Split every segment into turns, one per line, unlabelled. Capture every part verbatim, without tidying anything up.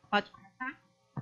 Pode começar?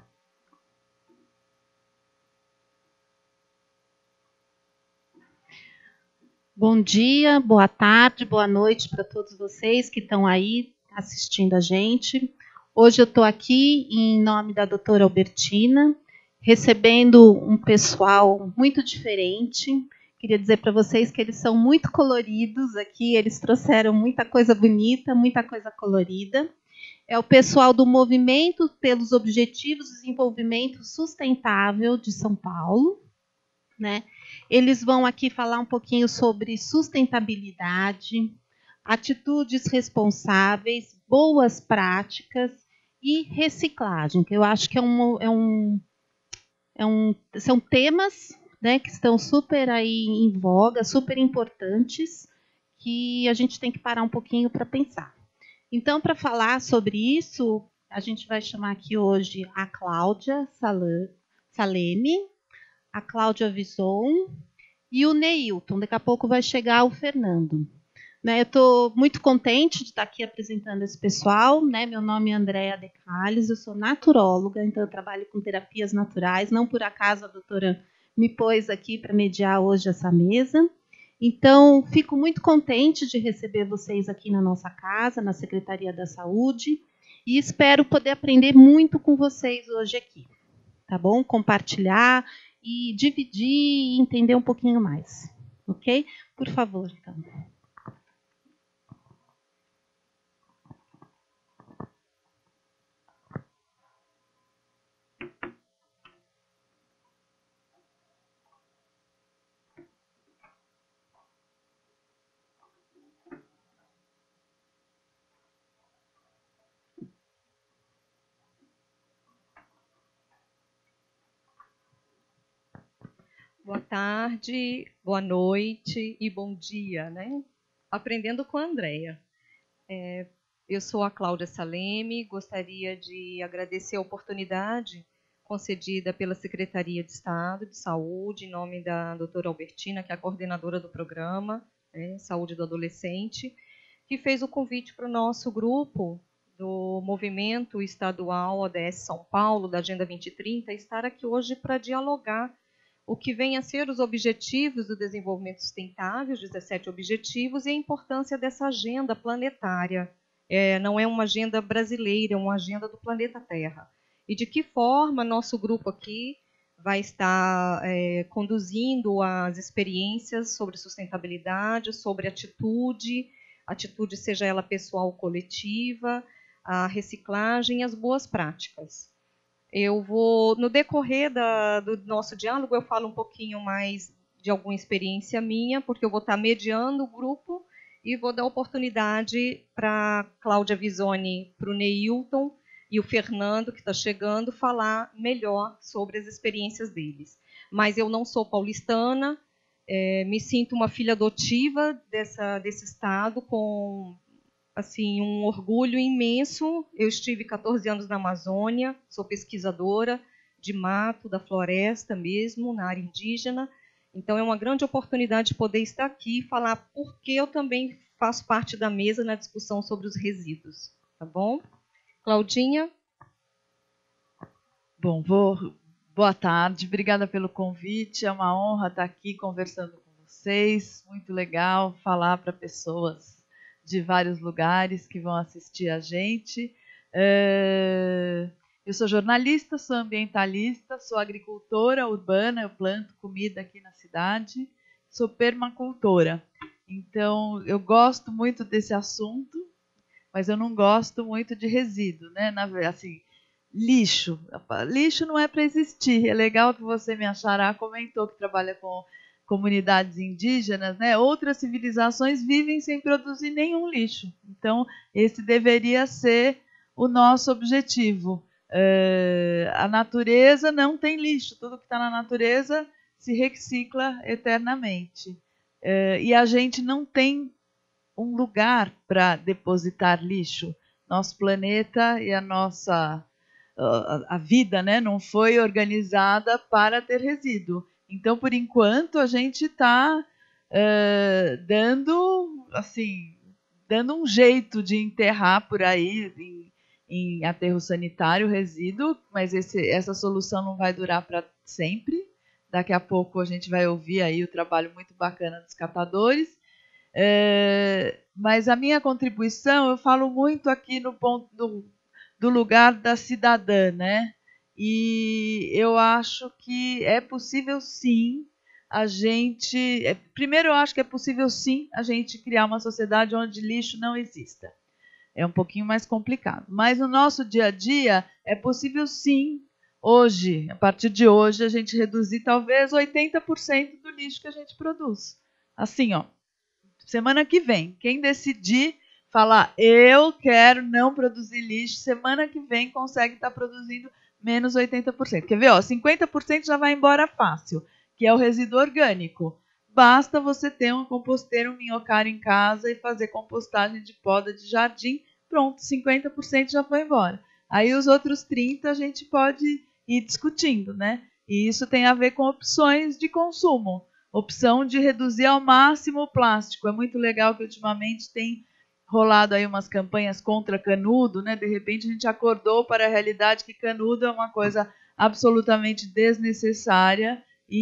Bom dia, boa tarde, boa noite para todos vocês que estão aí assistindo a gente. Hoje eu estou aqui em nome da doutora Albertina, recebendo um pessoal muito diferente. Queria dizer para vocês que eles são muito coloridos aqui, eles trouxeram muita coisa bonita, muita coisa colorida. É o pessoal do Movimento pelos Objetivos de Desenvolvimento Sustentável de São Paulo, né? Eles vão aqui falar um pouquinho sobre sustentabilidade, atitudes responsáveis, boas práticas e reciclagem, que eu acho que é um, é um, é um, são temas, né, que estão super aí em voga, super importantes, que a gente tem que parar um pouquinho para pensar. Então, para falar sobre isso, a gente vai chamar aqui hoje a Cláudia Saleme, a Cláudia Vison e o Neilton. Daqui a pouco vai chegar o Fernando. Né, eu estou muito contente de estar aqui apresentando esse pessoal. Né? Meu nome é Andréa Decales, eu sou naturóloga, então eu trabalho com terapias naturais. Não por acaso a doutora me pôs aqui para mediar hoje essa mesa. Então, fico muito contente de receber vocês aqui na nossa casa, na Secretaria da Saúde, e espero poder aprender muito com vocês hoje aqui. Tá bom? Compartilhar e dividir e entender um pouquinho mais. Ok? Por favor, então.
Boa tarde, boa noite e bom dia, né? Aprendendo com a Andréa. É, eu sou a Cláudia Saleme, gostaria de agradecer a oportunidade concedida pela Secretaria de Estado de Saúde, em nome da doutora Albertina, que é a coordenadora do programa, né, Saúde do Adolescente, que fez o convite para o nosso grupo do Movimento Estadual O D S São Paulo, da Agenda vinte trinta, estar aqui hoje para dialogar o que vem a ser os Objetivos do Desenvolvimento Sustentável, os dezessete Objetivos, e a importância dessa agenda planetária. É, não é uma agenda brasileira, é uma agenda do planeta Terra. E de que forma nosso grupo aqui vai estar é, conduzindo as experiências sobre sustentabilidade, sobre atitude, atitude seja ela pessoal ou coletiva, a reciclagem e as boas práticas. Eu vou, no decorrer da, do nosso diálogo, eu falo um pouquinho mais de alguma experiência minha, porque eu vou estar mediando o grupo e vou dar oportunidade para a Cláudia Visoni, para o Neilton e o Fernando, que está chegando, falar melhor sobre as experiências deles. Mas eu não sou paulistana, é, me sinto uma filha adotiva dessa, desse estado, com assim, um orgulho imenso. Eu estive quatorze anos na Amazônia, sou pesquisadora de mato, da floresta mesmo, na área indígena. Então, é uma grande oportunidade de poder estar aqui e falar por que eu também faço parte da mesa na discussão sobre os resíduos. Tá bom? Claudinha?
Bom, vou... boa tarde, obrigada pelo convite. É uma honra estar aqui conversando com vocês. Muito legal falar para pessoas de vários lugares que vão assistir a gente. Eu sou jornalista, sou ambientalista, sou agricultora urbana, eu planto comida aqui na cidade, sou permacultora. Então, eu gosto muito desse assunto, mas eu não gosto muito de resíduo, né? Na, assim, lixo. Lixo não é para existir. É legal que você, minha xará, comentou que trabalha com comunidades indígenas, né? Outras civilizações vivem sem produzir nenhum lixo. Então, esse deveria ser o nosso objetivo. Uh, a natureza não tem lixo. Tudo que está na natureza se recicla eternamente. Uh, e a gente não tem um lugar para depositar lixo. Nosso planeta e a nossa a, a vida, né, não foi organizada para ter resíduo. Então, por enquanto, a gente está uh, dando, assim, dando um jeito de enterrar por aí, em, em aterro sanitário, resíduo, mas esse, essa solução não vai durar para sempre. Daqui a pouco a gente vai ouvir aí o trabalho muito bacana dos catadores. É, mas a minha contribuição, eu falo muito aqui no ponto do, do lugar da cidadã, né? E eu acho que é possível sim a gente... É, primeiro, eu acho que é possível sim a gente criar uma sociedade onde lixo não exista. É um pouquinho mais complicado. Mas no nosso dia a dia, é possível sim, hoje, a partir de hoje, a gente reduzir talvez oitenta por cento do lixo que a gente produz. Assim, ó, semana que vem, quem decidir falar, eu quero não produzir lixo, semana que vem consegue estar produzindo menos oitenta por cento. Quer ver? Ó, cinquenta por cento já vai embora fácil, que é o resíduo orgânico. Basta você ter um composteiro, um minhocário em casa e fazer compostagem de poda de jardim. Pronto, cinquenta por cento já foi embora. Aí os outros trinta por cento a gente pode ir discutindo, né? E isso tem a ver com opções de consumo. Opção de reduzir ao máximo o plástico. É muito legal que ultimamente tem rolado aí umas campanhas contra canudo, né? De repente a gente acordou para a realidade que canudo é uma coisa absolutamente desnecessária e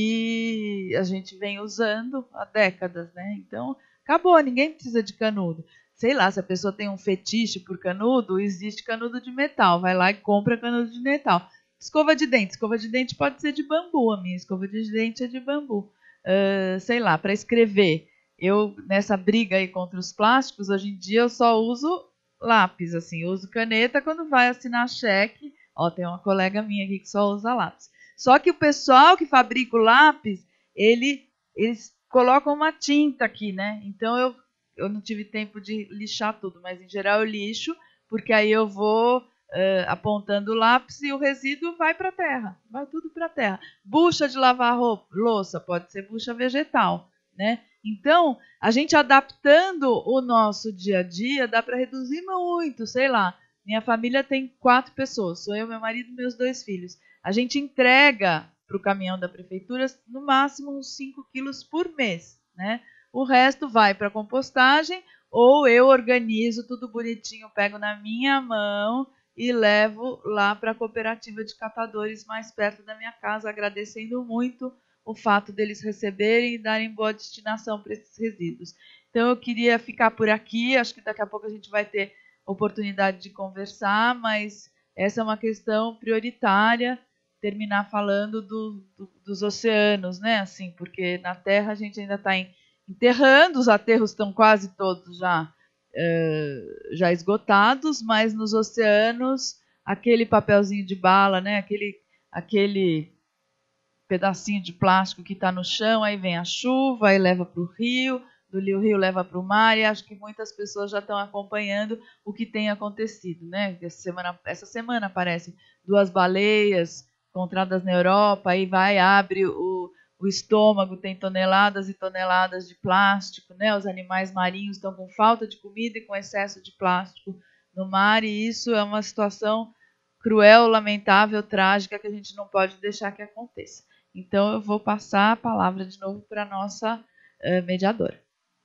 que a gente vem usando há décadas, né? Então, acabou, ninguém precisa de canudo. Sei lá, se a pessoa tem um fetiche por canudo, existe canudo de metal, vai lá e compra canudo de metal. Escova de dente, escova de dente pode ser de bambu, a minha escova de dente é de bambu. Uh, sei lá, para escrever, eu nessa briga aí contra os plásticos, hoje em dia eu só uso lápis, assim, eu uso caneta quando vai assinar cheque. Ó, tem uma colega minha aqui que só usa lápis. Só que o pessoal que fabrica o lápis, ele, eles colocam uma tinta aqui, né? Então eu, eu não tive tempo de lixar tudo, mas em geral eu lixo, porque aí eu vou uh, apontando o lápis e o resíduo vai para a terra, vai tudo para a terra. Bucha de lavar roupa, louça, pode ser bucha vegetal, né? Então, a gente adaptando o nosso dia a dia, dá para reduzir muito, sei lá. Minha família tem quatro pessoas, sou eu, meu marido e meus dois filhos. A gente entrega para o caminhão da prefeitura no máximo uns cinco quilos por mês, né? O resto vai para a compostagem ou eu organizo tudo bonitinho, pego na minha mão e levo lá para a cooperativa de catadores mais perto da minha casa, agradecendo muito o fato deles receberem e darem boa destinação para esses resíduos. Então eu queria ficar por aqui, acho que daqui a pouco a gente vai ter oportunidade de conversar, mas essa é uma questão prioritária, terminar falando do, do, dos oceanos, né? Assim, porque na Terra a gente ainda está enterrando, os aterros estão quase todos já, uh, já esgotados, mas nos oceanos, aquele papelzinho de bala, né? Aquele, aquele pedacinho de plástico que está no chão, aí vem a chuva e leva para o rio, do rio leva para o mar, e acho que muitas pessoas já estão acompanhando o que tem acontecido, né? Essa semana, essa semana aparecem duas baleias encontradas na Europa, aí vai, abre o, o estômago, tem toneladas e toneladas de plástico, né? Os animais marinhos estão com falta de comida e com excesso de plástico no mar, e isso é uma situação cruel, lamentável, trágica, que a gente não pode deixar que aconteça. Então, eu vou passar a palavra de novo para a nossa uh, mediadora.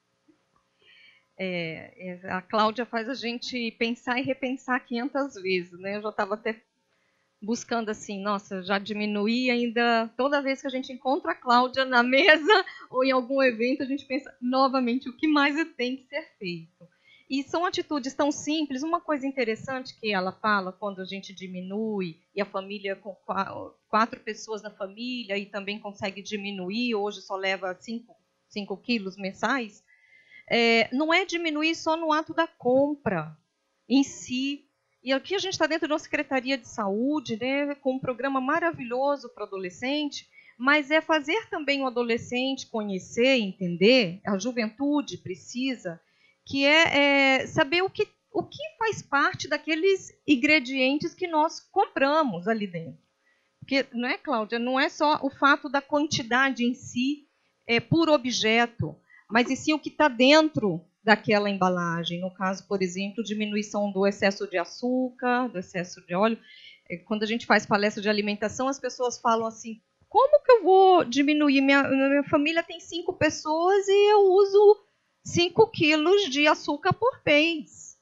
É, a Cláudia faz a gente pensar e repensar quinhentas vezes, né? Eu já estava até buscando assim, nossa, já diminuí ainda, toda vez que a gente encontra a Cláudia na mesa ou em algum evento, a gente pensa novamente o que mais tem que ser feito. E são atitudes tão simples. Uma coisa interessante que ela fala, quando a gente diminui, e a família com quatro pessoas na família, e também consegue diminuir, hoje só leva cinco quilos mensais, é, não é diminuir só no ato da compra em si. E aqui a gente está dentro de uma Secretaria de Saúde, né, com um programa maravilhoso para adolescente, mas é fazer também o adolescente conhecer, entender, a juventude precisa, que é, é saber o que, o que faz parte daqueles ingredientes que nós compramos ali dentro. Porque, não é, Cláudia, não é só o fato da quantidade em si, é, por objeto, mas e sim o que está dentro daquela embalagem. No caso, por exemplo, diminuição do excesso de açúcar, do excesso de óleo. Quando a gente faz palestra de alimentação, as pessoas falam assim, como que eu vou diminuir? Minha, minha família tem cinco pessoas e eu uso cinco quilos de açúcar por mês.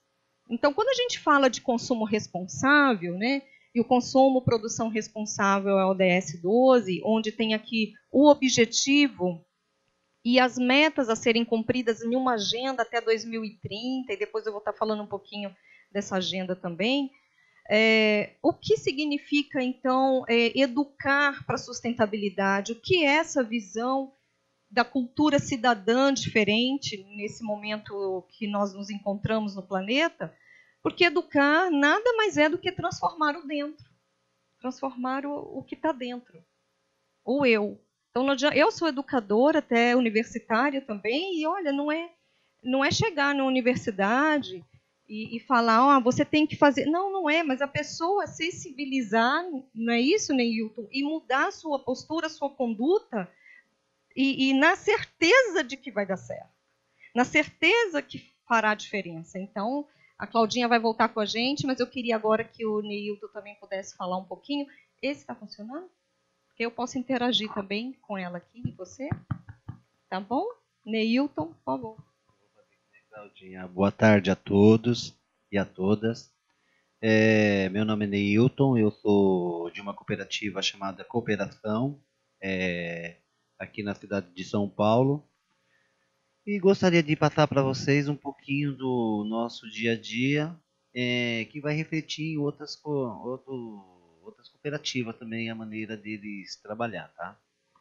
Então, quando a gente fala de consumo responsável, né, e o consumo produção responsável é o O D S doze, onde tem aqui o objetivo e as metas a serem cumpridas em uma agenda até dois mil e trinta, e depois eu vou estar falando um pouquinho dessa agenda também. É, o que significa, então, é, educar para a sustentabilidade? O que é essa visão da cultura cidadã diferente nesse momento que nós nos encontramos no planeta? Porque educar nada mais é do que transformar o dentro, transformar o, o que está dentro, o eu. Então, eu sou educadora, até universitária também, e olha, não é, não é chegar na universidade e, e falar, ah, você tem que fazer. Não, não é, mas a pessoa sensibilizar, não é isso, Neilton? E mudar a sua postura, a sua conduta, e, e na certeza de que vai dar certo, na certeza que fará a diferença. Então, a Claudinha vai voltar com a gente, mas eu queria agora que o Neilton também pudesse falar um pouquinho. Esse está funcionando? Porque eu posso interagir também com ela aqui e você. Tá bom? Neilton, por favor.
Claudinha, boa tarde a todos e a todas. É, meu nome é Neilton, eu sou de uma cooperativa chamada Cooperação, é, aqui na cidade de São Paulo. E gostaria de passar para vocês um pouquinho do nosso dia a dia, é, que vai refletir em outras, outro, outras cooperativas também, a maneira deles trabalhar, tá?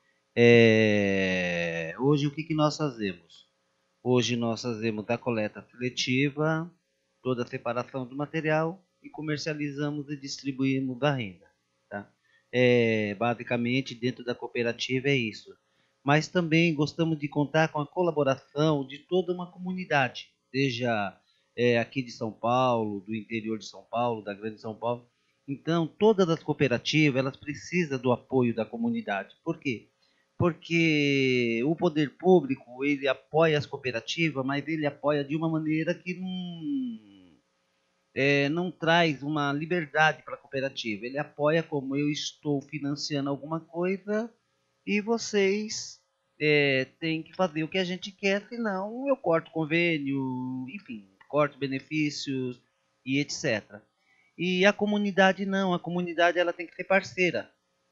É, hoje, o que, que nós fazemos? Hoje nós fazemos a coleta seletiva, toda a separação do material e comercializamos e distribuímos a renda, tá? É, basicamente, dentro da cooperativa é isso. Mas também gostamos de contar com a colaboração de toda uma comunidade, seja é, aqui de São Paulo, do interior de São Paulo, da grande São Paulo. Então, todas as cooperativas, elas precisam do apoio da comunidade. Por quê? Porque o poder público, ele apoia as cooperativas, mas ele apoia de uma maneira que não, é, não traz uma liberdade para a cooperativa. Ele apoia como eu estou financiando alguma coisa e vocês é, têm que fazer o que a gente quer, senão eu corto convênio, enfim, corto benefícios e etcétera. E a comunidade não, a comunidade ela tem que ser parceira.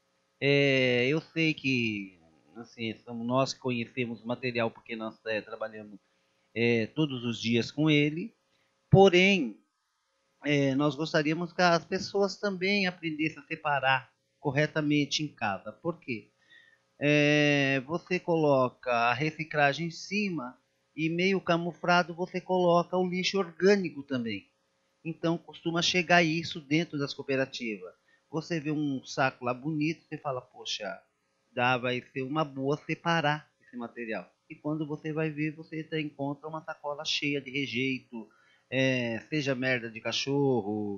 É, eu sei que assim, somos nós que conhecemos o material porque nós é, trabalhamos é, todos os dias com ele, porém é, nós gostaríamos que as pessoas também aprendessem a separar corretamente em casa. Por quê? É, você coloca a reciclagem em cima e meio camuflado você coloca o lixo orgânico também. Então costuma chegar isso dentro das cooperativas. Você vê um saco lá bonito, você fala, poxa, dá, vai ser uma boa separar esse material. E quando você vai ver, você encontra uma sacola cheia de rejeito, é, seja merda de cachorro,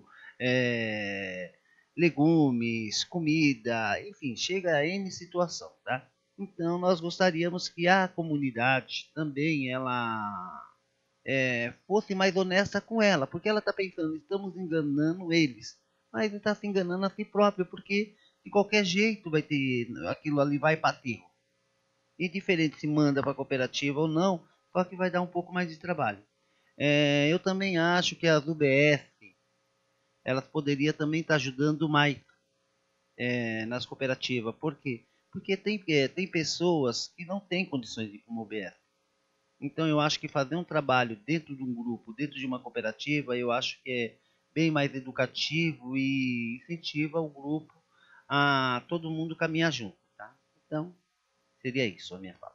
é, legumes, comida, enfim, chega a N situação, tá? Então, nós gostaríamos que a comunidade também, ela é, fosse mais honesta com ela, porque ela está pensando, estamos enganando eles, mas está se enganando a si próprio, porque de qualquer jeito vai ter, aquilo ali vai para aterro. Indiferente se manda para a cooperativa ou não, só que vai dar um pouco mais de trabalho. É, eu também acho que as U B S, elas poderiam também estar ajudando mais é, nas cooperativas. Por quê? Porque tem, é, tem pessoas que não têm condições de ir para uma U B S. Então eu acho que fazer um trabalho dentro de um grupo, dentro de uma cooperativa, eu acho que é bem mais educativo e incentiva o grupo a todo mundo caminhar junto. Tá? Então, seria isso a minha fala.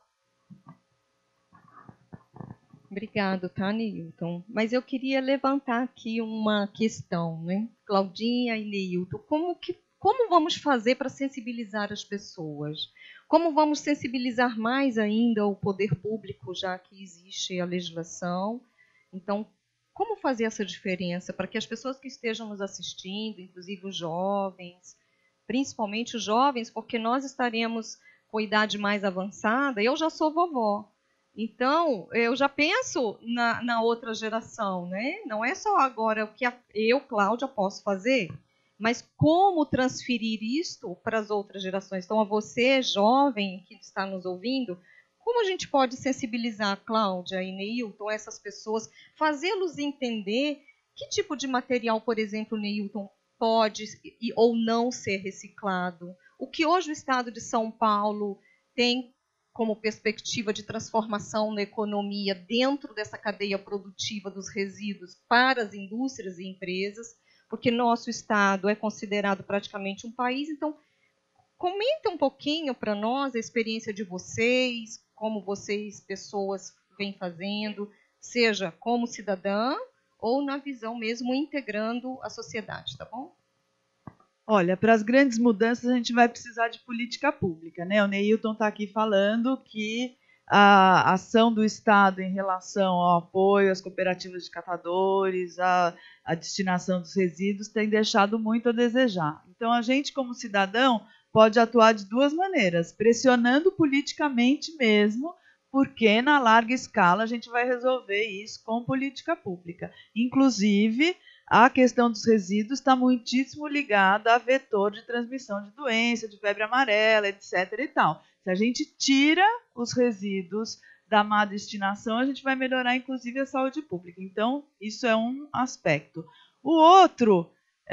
Obrigado, tá, Neilton? Mas eu queria levantar aqui uma questão, né? Claudinha e Neilton, como, que, como vamos fazer para sensibilizar as pessoas? Como vamos sensibilizar mais ainda o poder público, já que existe a legislação? Então, como fazer essa diferença para que as pessoas que estejam nos assistindo, inclusive os jovens, principalmente os jovens, porque nós estaremos com idade mais avançada, eu já sou vovó. Então, eu já penso na, na outra geração, né? Não é só agora o que a, eu, Cláudia, posso fazer, mas como transferir isto para as outras gerações. Então, a você, jovem, que está nos ouvindo, como a gente pode sensibilizar, Cláudia e Neilton, essas pessoas, fazê-los entender Que tipo de material, por exemplo, Neilton, pode e, ou não ser reciclado? O que hoje o Estado de São Paulo tem como perspectiva de transformação na economia dentro dessa cadeia produtiva dos resíduos para as indústrias e empresas, porque nosso Estado é considerado praticamente um país. Então, comenta um pouquinho para nós a experiência de vocês, como vocês, pessoas, vêm fazendo, seja como cidadã ou na visão mesmo integrando a sociedade, tá bom?
Olha, para as grandes mudanças a gente vai precisar de política pública, né? O Neilton está aqui falando que a ação do Estado em relação ao apoio às cooperativas de catadores, a, a destinação dos resíduos, tem deixado muito a desejar. Então, a gente, como cidadão, pode atuar de duas maneiras, pressionando politicamente mesmo, porque na larga escala a gente vai resolver isso com política pública. Inclusive, a questão dos resíduos está muitíssimo ligada a vetor de transmissão de doença, de febre amarela, etc e tal. Se a gente tira os resíduos da má destinação, a gente vai melhorar, inclusive, a saúde pública. Então, isso é um aspecto. O outro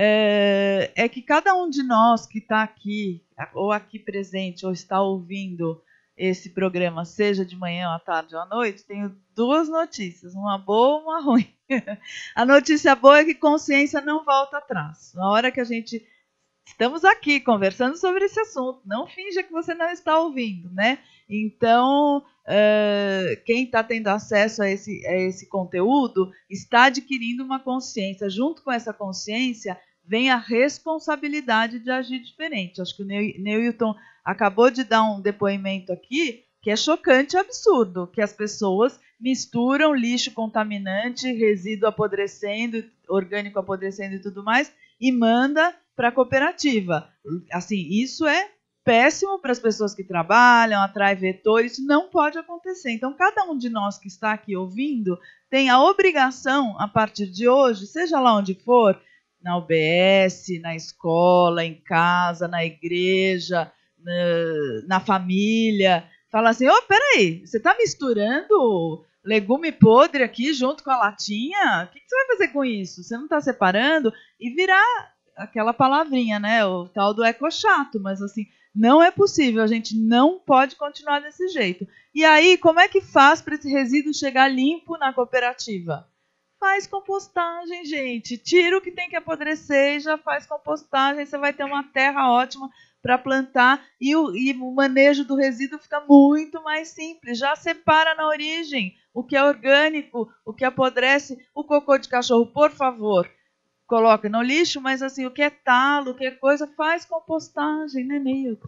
é, é que cada um de nós que está aqui, ou aqui presente, ou está ouvindo esse programa, seja de manhã, à tarde ou à noite, tenho duas notícias, uma boa e uma ruim. A notícia boa é que consciência não volta atrás. Na hora que a gente... Estamos aqui conversando sobre esse assunto, não finja que você não está ouvindo, né? Então, uh, quem está tendo acesso a esse, a esse conteúdo está adquirindo uma consciência. Junto com essa consciência, vem a responsabilidade de agir diferente. Acho que o Neilton acabou de dar um depoimento aqui que é chocante e absurdo, que as pessoas misturam lixo contaminante, resíduo apodrecendo, orgânico apodrecendo e tudo mais, e manda para a cooperativa. Assim, isso é péssimo para as pessoas que trabalham, atrai vetores, isso não pode acontecer. Então, cada um de nós que está aqui ouvindo tem a obrigação, a partir de hoje, seja lá onde for, na U B S, na escola, em casa, na igreja, na, na família, fala assim, ô, oh, peraí, você está misturando legume podre aqui junto com a latinha? O que você vai fazer com isso? Você não está separando? E virar aquela palavrinha, né? O tal do ecochato, mas assim, não é possível, a gente não pode continuar desse jeito. E aí, como é que faz para esse resíduo chegar limpo na cooperativa? Faz compostagem, gente. Tira o que tem que apodrecer e já faz compostagem. Você vai ter uma terra ótima para plantar e o, e o manejo do resíduo fica muito mais simples. Já separa na origem o que é orgânico, o que apodrece. O cocô de cachorro, por favor, coloca no lixo, mas assim, o que é talo, o que é coisa, faz compostagem, né, Neilton?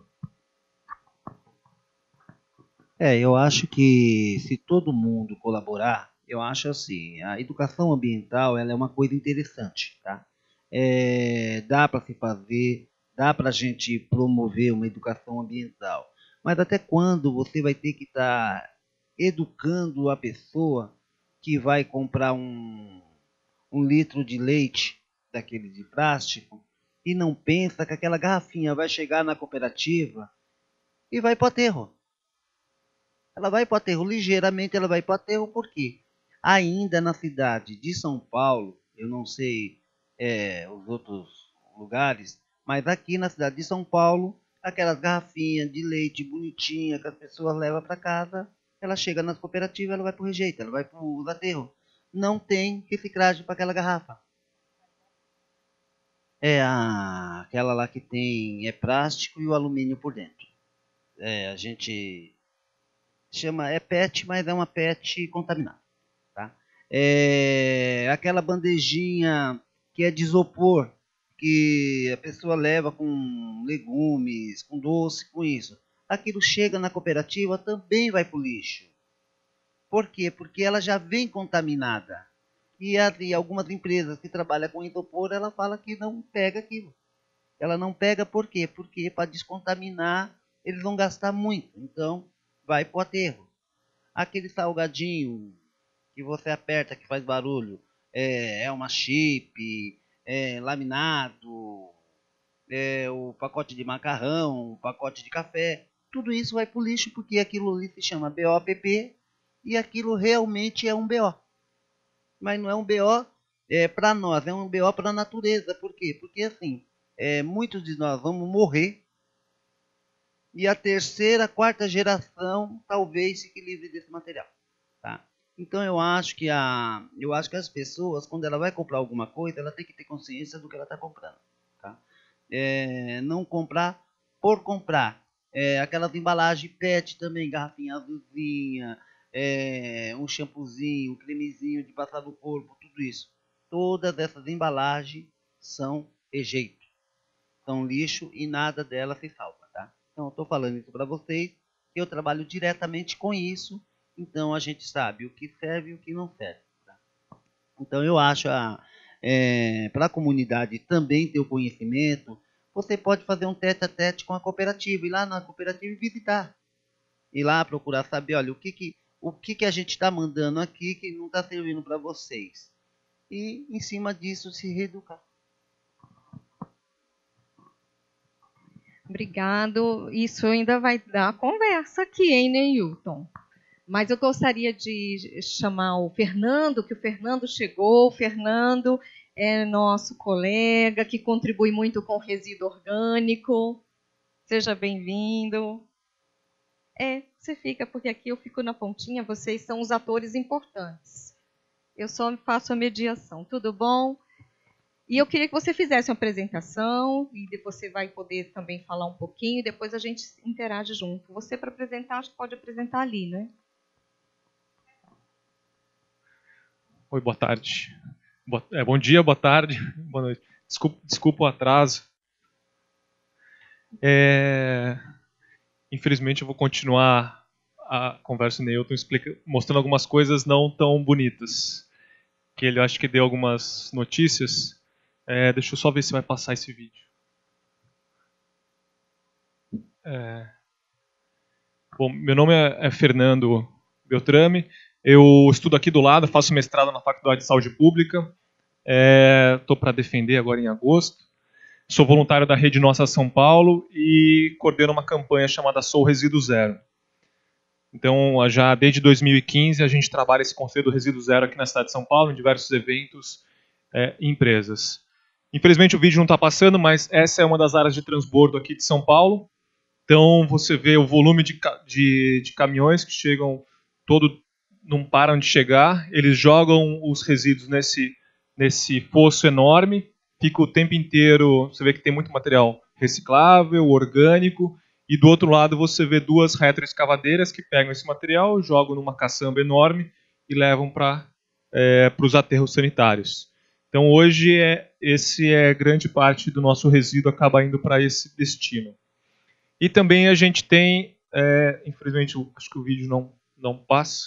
É, eu acho que se todo mundo colaborar, eu acho assim, a educação ambiental ela é uma coisa interessante, tá? É, dá para se fazer, dá para a gente promover uma educação ambiental, mas até quando você vai ter que estar tá educando a pessoa que vai comprar um, um litro de leite daquele de plástico e não pensa que aquela garrafinha vai chegar na cooperativa e vai para o aterro? Ela vai para o aterro, ligeiramente ela vai para o aterro, por quê? Ainda na cidade de São Paulo, eu não sei é, os outros lugares, mas aqui na cidade de São Paulo, aquelas garrafinhas de leite bonitinha que as pessoas levam para casa, ela chega nas cooperativas, ela vai para o rejeito, ela vai para o aterro. Não tem reciclagem para aquela garrafa. É a, aquela lá que tem é plástico e o alumínio por dentro. É, a gente chama, é P E T, mas é uma P E T contaminada. Tá? É aquela bandejinha que é de isopor, que a pessoa leva com legumes, com doce, com isso. Aquilo chega na cooperativa, também vai para o lixo. Por quê? Porque ela já vem contaminada. E, a, e algumas empresas que trabalham com isopor, ela fala que não pega aquilo. Ela não pega por quê? Porque para descontaminar, eles vão gastar muito. Então, vai para o aterro. Aquele salgadinho que você aperta, que faz barulho, é, é uma chip, é laminado, é o pacote de macarrão, o pacote de café. Tudo isso vai para o lixo porque aquilo ali se chama B O P P e aquilo realmente é um B O. Mas não é um B O é, para nós é um B O para a natureza. Por quê? Porque assim, é, muitos de nós vamos morrer e a terceira, quarta geração talvez se livre desse material. Tá? Então eu acho que a, eu acho que as pessoas, quando ela vai comprar alguma coisa, ela tem que ter consciência do que ela está comprando. Tá? É, não comprar por comprar. É, aquelas embalagens P E T também, garrafinha azulzinha, é, um shampoozinho, um cremezinho de passar no corpo, tudo isso. Todas essas embalagens são rejeito, são lixo e nada delas se salva. Tá? Então eu estou falando isso para vocês, eu trabalho diretamente com isso, então a gente sabe o que serve e o que não serve. Tá? Então eu acho, é, para a comunidade também ter o conhecimento, você pode fazer um tete a tete com a cooperativa, ir lá na cooperativa e visitar. Ir lá procurar saber, olha, o que, que, o que, que a gente está mandando aqui que não está servindo para vocês. E, em cima disso, se reeducar.
Obrigado. Isso ainda vai dar conversa aqui, hein, Neilton? Mas eu gostaria de chamar o Fernando, que o Fernando chegou. O Fernando é nosso colega que contribui muito com o resíduo orgânico. Seja bem-vindo. É, você fica, porque aqui eu fico na pontinha, vocês são os atores importantes. Eu só faço a mediação. Tudo bom? E eu queria que você fizesse uma apresentação, e você vai poder também falar um pouquinho, e depois a gente interage junto. Você, para apresentar, acho que pode apresentar ali, né?
Oi, boa tarde. Boa, é, bom dia, boa tarde, boa noite. Desculpa, desculpa o atraso. É, infelizmente, eu vou continuar a conversa com o Neilton explica, mostrando algumas coisas não tão bonitas. Que ele acho que deu algumas notícias. É, deixa eu só ver se vai passar esse vídeo. É, bom, meu nome é, é Fernando Beltrame. Eu estudo aqui do lado, faço mestrado na Faculdade de Saúde Pública. Estou é, para defender agora em agosto. Sou voluntário da Rede Nossa São Paulo e coordeno uma campanha chamada Sou Resíduo Zero. Então, já desde dois mil e quinze, a gente trabalha esse conceito do resíduo zero aqui na cidade de São Paulo, em diversos eventos é, e empresas. Infelizmente, o vídeo não está passando, mas essa é uma das áreas de transbordo aqui de São Paulo. Então, você vê o volume de, de, de caminhões que chegam, todo não param de chegar. Eles jogam os resíduos nesse, nesse fosso enorme, fica o tempo inteiro, você vê que tem muito material reciclável, orgânico, e do outro lado você vê duas retroescavadeiras que pegam esse material, jogam numa caçamba enorme e levam para é, para os aterros sanitários. Então hoje é, esse é grande parte do nosso resíduo acaba indo para esse destino. E também a gente tem, é, infelizmente acho que o vídeo não, não passa.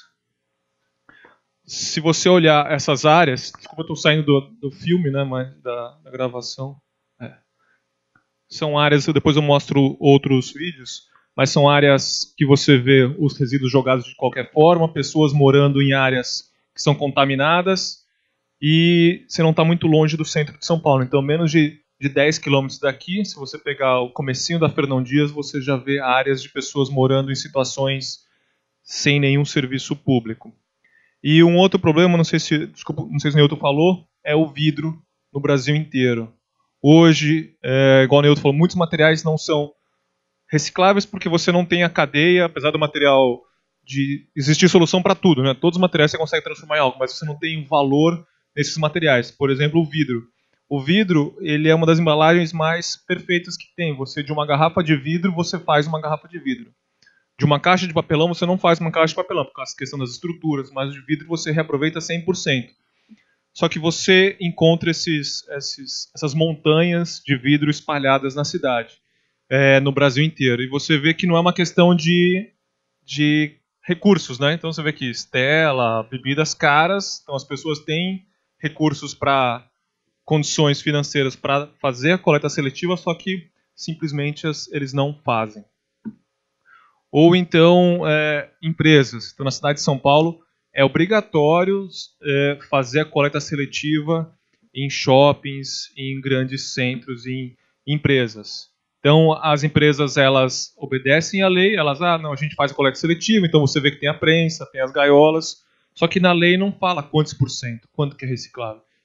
Se você olhar essas áreas, desculpa, eu estou saindo do, do filme, né, mas da, da gravação. É. São áreas, depois eu mostro outros vídeos, mas são áreas que você vê os resíduos jogados de qualquer forma, pessoas morando em áreas que são contaminadas, e você não está muito longe do centro de São Paulo. Então, menos de, de dez quilômetros daqui, se você pegar o comecinho da Fernão Dias, você já vê áreas de pessoas morando em situações sem nenhum serviço público. E um outro problema, não sei se, desculpa, não sei se o Neilton falou, é o vidro no Brasil inteiro. Hoje, é, igual o Neilton falou, muitos materiais não são recicláveis porque você não tem a cadeia, apesar do material de existir solução para tudo, né? Todos os materiais você consegue transformar em algo, mas você não tem valor nesses materiais. Por exemplo, o vidro. O vidro, ele é uma das embalagens mais perfeitas que tem. Você, de uma garrafa de vidro, você faz uma garrafa de vidro. De uma caixa de papelão, você não faz uma caixa de papelão, por causa da questão das estruturas, mas de vidro você reaproveita cem por cento. Só que você encontra esses, esses, essas montanhas de vidro espalhadas na cidade, é, no Brasil inteiro. E você vê que não é uma questão de, de recursos, né? Então você vê que Stella, bebidas caras, então as pessoas têm recursos para condições financeiras para fazer a coleta seletiva, só que simplesmente as, eles não fazem. Ou então, é, empresas. Então, na cidade de São Paulo, é obrigatório é, fazer a coleta seletiva em shoppings, em grandes centros, em empresas. Então, as empresas, elas obedecem à lei, elas, ah, não, a gente faz a coleta seletiva, então você vê que tem a prensa, tem as gaiolas, só que na lei não fala quantos por cento, quanto que é reciclável.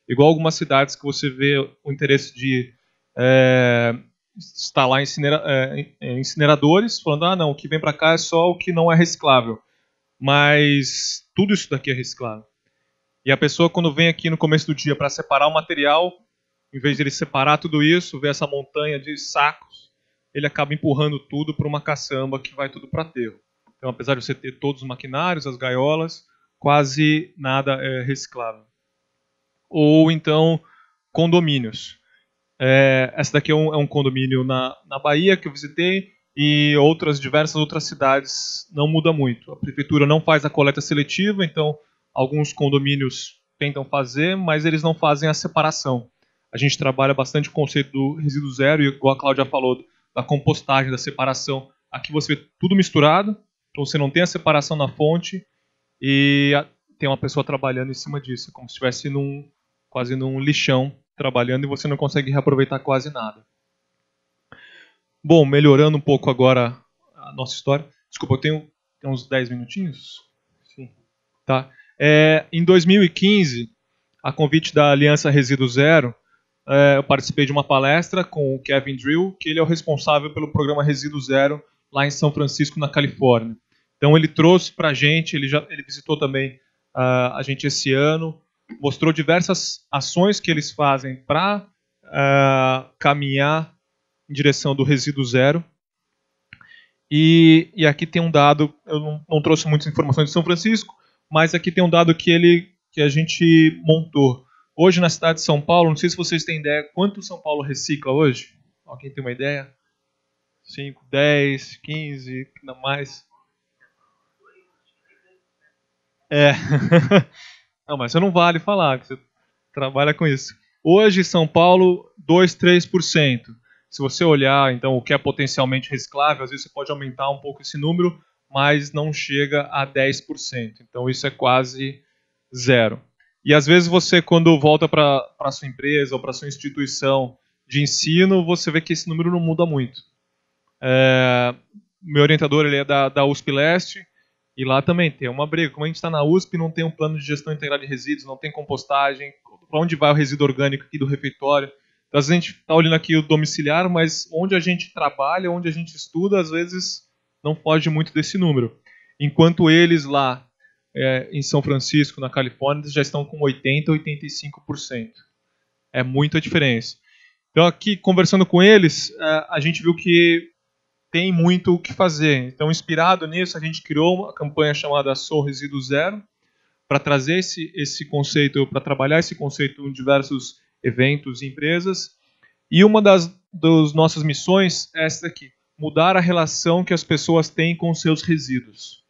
Igual algumas cidades que você vê o interesse de é, instalar incinera, é, incineradores, falando, ah, não, o que vem para cá é só o que não é reciclável. Mas tudo isso daqui é reciclável. E a pessoa, quando vem aqui no começo do dia para separar o material, em vez de ele separar tudo isso, ver essa montanha de sacos, ele acaba empurrando tudo para uma caçamba que vai tudo para aterro. Então, apesar de você ter todos os maquinários, as gaiolas, quase nada é reciclável. Ou então, condomínios. É, essa daqui é um, é um condomínio na, na Bahia que eu visitei, e outras diversas outras cidades não muda muito. A prefeitura não faz a coleta seletiva, então alguns condomínios tentam fazer, mas eles não fazem a separação. A gente trabalha bastante com o conceito do resíduo zero, e igual a Cláudia falou, da compostagem, da separação. Aqui você vê tudo misturado, então você não tem a separação na fonte e tem uma pessoa trabalhando em cima disso, como se estivesse num, quase num lixão trabalhando, e você não consegue reaproveitar quase nada. Bom, melhorando um pouco agora a nossa história. Desculpa, eu tenho, tenho uns dez minutinhos? Sim. Tá. É, em dois mil e quinze, a convite da Aliança Resíduo Zero, é, eu participei de uma palestra com o Kevin Drill, que ele é o responsável pelo programa Resíduo Zero lá em São Francisco, na Califórnia. Então ele trouxe para a gente, ele, já, ele visitou também uh, a gente esse ano, mostrou diversas ações que eles fazem para uh, caminhar em direção do resíduo zero. E, e aqui tem um dado, eu não, não trouxe muitas informações de São Francisco, mas aqui tem um dado que, ele, que a gente montou. Hoje na cidade de São Paulo, não sei se vocês têm ideia quanto São Paulo recicla hoje. Alguém tem uma ideia? cinco, dez, quinze, ainda mais. É. Não, mas você não vale falar, que você trabalha com isso. Hoje, São Paulo, dois, três por cento. Se você olhar, então, o que é potencialmente reciclável, às vezes você pode aumentar um pouco esse número, mas não chega a dez por cento. Então, isso é quase zero. E, às vezes, você, quando volta para a sua empresa ou para a sua instituição de ensino, você vê que esse número não muda muito. É, meu orientador ele é da, da U S P Leste, e lá também tem uma briga. Como a gente está na U S P, não tem um plano de gestão integrada de resíduos, não tem compostagem. Para onde vai o resíduo orgânico aqui do refeitório? Então, às vezes a gente está olhando aqui o domiciliar, mas onde a gente trabalha, onde a gente estuda, às vezes não foge muito desse número. Enquanto eles lá é, em São Francisco, na Califórnia, já estão com oitenta por cento, oitenta e cinco por cento. É muita diferença. Então, aqui, conversando com eles, a gente viu que tem muito o que fazer. Então, inspirado nisso, a gente criou uma campanha chamada Sou Resíduo Zero, para trazer esse, esse conceito, para trabalhar esse conceito em diversos eventos e empresas. E uma das, das nossas missões é essa aqui, mudar a relação que as pessoas têm com os seus resíduos.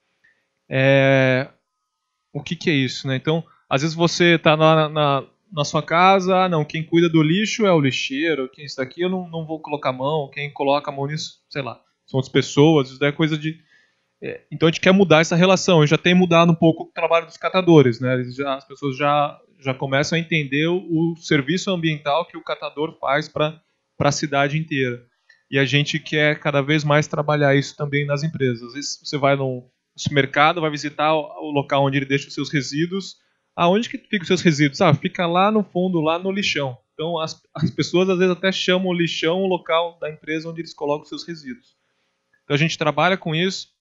É, o que, que é isso? Né? Então, às vezes você está na, na, na sua casa, ah, não, quem cuida do lixo é o lixeiro, quem está aqui eu não, não vou colocar a mão, quem coloca a mão nisso, sei lá, são as pessoas, isso é coisa de... É, então a gente quer mudar essa relação. Eu já tenho mudado um pouco o trabalho dos catadores, né? Eles já, as pessoas já, já começam a entender o, o serviço ambiental que o catador faz para a cidade inteira. E a gente quer cada vez mais trabalhar isso também nas empresas. Às vezes você vai no supermercado, vai visitar o, o local onde ele deixa os seus resíduos. Aonde que ficam os seus resíduos? Ah, fica lá no fundo, lá no lixão. Então as, as pessoas às vezes até chamam o lixão o local da empresa onde eles colocam os seus resíduos. Então a gente trabalha com isso.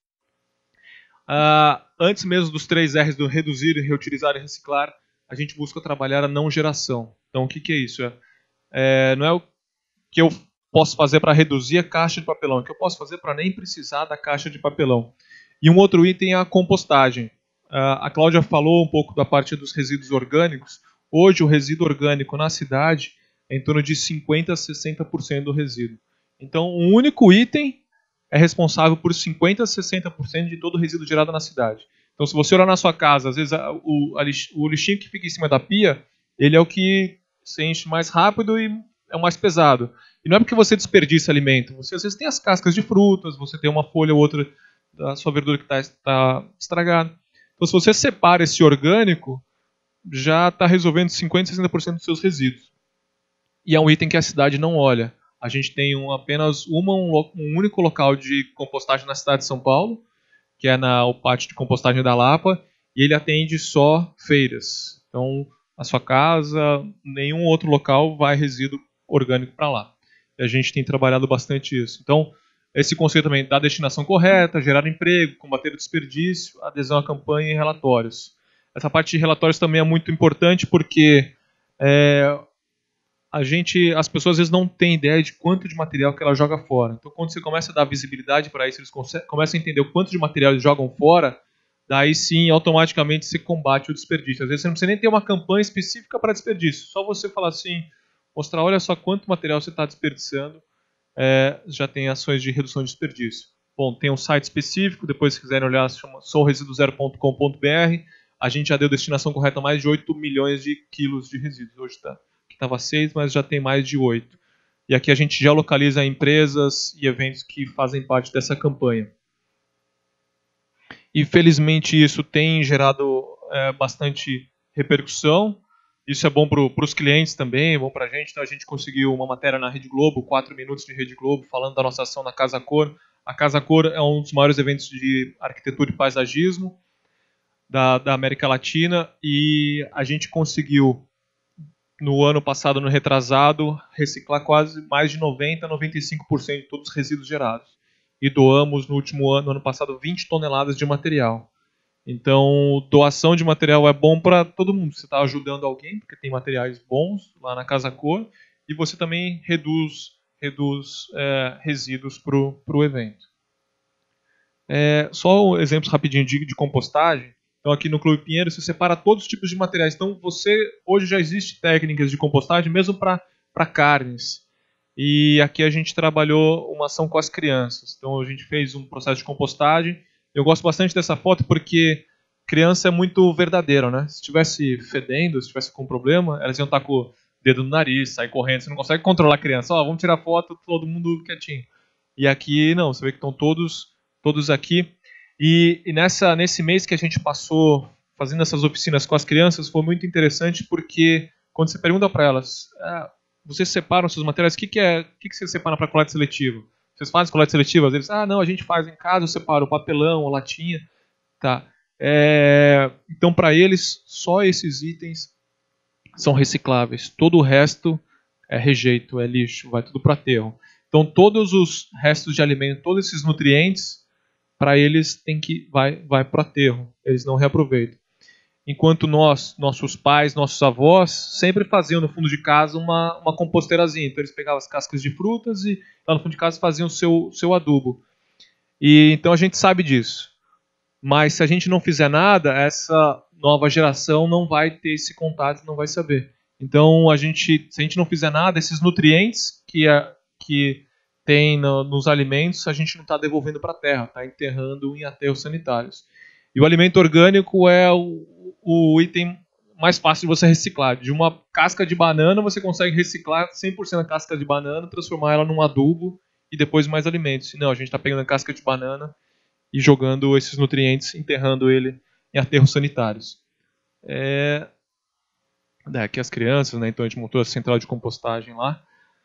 Uh, antes mesmo dos três R's do reduzir, reutilizar e reciclar, a gente busca trabalhar a não geração. Então, o que, que é isso? É, é, não é o que eu posso fazer para reduzir a caixa de papelão, é o que eu posso fazer para nem precisar da caixa de papelão. E um outro item é a compostagem. Uh, a Cláudia falou um pouco da parte dos resíduos orgânicos. Hoje, o resíduo orgânico na cidade é em torno de cinquenta por cento a sessenta por cento do resíduo. Então, um único item é responsável por cinquenta a sessenta por cento de todo o resíduo gerado na cidade. Então, se você olhar na sua casa, às vezes a, o, a lix, o lixinho que fica em cima da pia, ele é o que se enche mais rápido e é o mais pesado. E não é porque você desperdiça alimento. Você às vezes tem as cascas de frutas, você tem uma folha ou outra da sua verdura que está tá estragada. Então, se você separa esse orgânico, já está resolvendo cinquenta a sessenta por cento dos seus resíduos. E é um item que a cidade não olha. A gente tem um, apenas uma, um, um único local de compostagem na cidade de São Paulo, que é na, o pátio de compostagem da Lapa, e ele atende só feiras. Então, a sua casa, nenhum outro local vai resíduo orgânico para lá. E a gente tem trabalhado bastante isso. Então, esse conceito também da destinação correta, gerar emprego, combater o desperdício, adesão à campanha e relatórios. Essa parte de relatórios também é muito importante porque é, a gente, as pessoas às vezes não têm ideia de quanto de material que ela joga fora. Então, quando você começa a dar visibilidade para isso, eles começam a entender o quanto de material eles jogam fora, daí sim, automaticamente você combate o desperdício. Às vezes você não precisa nem ter uma campanha específica para desperdício. Só você falar assim, mostrar, olha só quanto material você está desperdiçando, é, já tem ações de redução de desperdício. Bom, tem um site específico, depois se quiserem olhar, se chama sou residuo zero ponto com ponto br. A gente já deu destinação correta a mais de oito milhões de quilos de resíduos. Hoje está estava seis, mas já tem mais de oito. E aqui a gente já localiza empresas e eventos que fazem parte dessa campanha. E felizmente isso tem gerado é, bastante repercussão. Isso é bom para os clientes também, é bom para a gente. Então a gente conseguiu uma matéria na Rede Globo, quatro minutos de Rede Globo, falando da nossa ação na Casa Cor. A Casa Cor é um dos maiores eventos de arquitetura e paisagismo da, da América Latina, e a gente conseguiu, no ano passado, no retrasado, reciclar quase mais de noventa a noventa e cinco por cento de todos os resíduos gerados. E doamos no último ano, no ano passado, vinte toneladas de material. Então, doação de material é bom para todo mundo. Você está ajudando alguém, porque tem materiais bons lá na Casa Cor, e você também reduz, reduz é, resíduos para o evento. É, só exemplos rapidinho de, de compostagem. Então, aqui no Clube Pinheiro, você separa todos os tipos de materiais. Então, você hoje já existe técnicas de compostagem, mesmo para carnes. E aqui a gente trabalhou uma ação com as crianças. Então, a gente fez um processo de compostagem. Eu gosto bastante dessa foto porque criança é muito verdadeira, né? Se estivesse fedendo, se estivesse com problema, elas iam estar com o dedo no nariz, sair correndo. Você não consegue controlar a criança. Ó, oh, vamos tirar foto, todo mundo quietinho. E aqui, não. Você vê que estão todos, todos aqui. E, e nessa, nesse mês que a gente passou fazendo essas oficinas com as crianças, foi muito interessante porque quando você pergunta para elas, ah, vocês separam seus materiais, o que, que, é, o que, que você separa para coleta seletiva? Vocês fazem coleta seletiva? Eles, ah, não, a gente faz em casa, eu separo o papelão, a latinha. Tá. É, então, para eles, só esses itens são recicláveis. Todo o resto é rejeito, é lixo, vai tudo para aterro. Então, todos os restos de alimento, todos esses nutrientes, para eles tem que vai vai para o aterro, eles não reaproveitam. Enquanto nós, nossos pais, nossos avós, sempre faziam no fundo de casa uma, uma composteirazinha. Então eles pegavam as cascas de frutas e lá no fundo de casa faziam o seu, seu adubo. E então a gente sabe disso. Mas se a gente não fizer nada, essa nova geração não vai ter esse contato, não vai saber. Então a gente, se a gente não fizer nada, esses nutrientes que, é, que tem no, nos alimentos, a gente não está devolvendo para a terra, está enterrando em aterros sanitários. E o alimento orgânico é o, o item mais fácil de você reciclar. De uma casca de banana, você consegue reciclar cem por cento da casca de banana, transformar ela num adubo e depois mais alimentos. Não, a gente está pegando a casca de banana e jogando esses nutrientes, enterrando ele em aterros sanitários. É... Aqui as crianças, né? Então a gente montou a central de compostagem lá.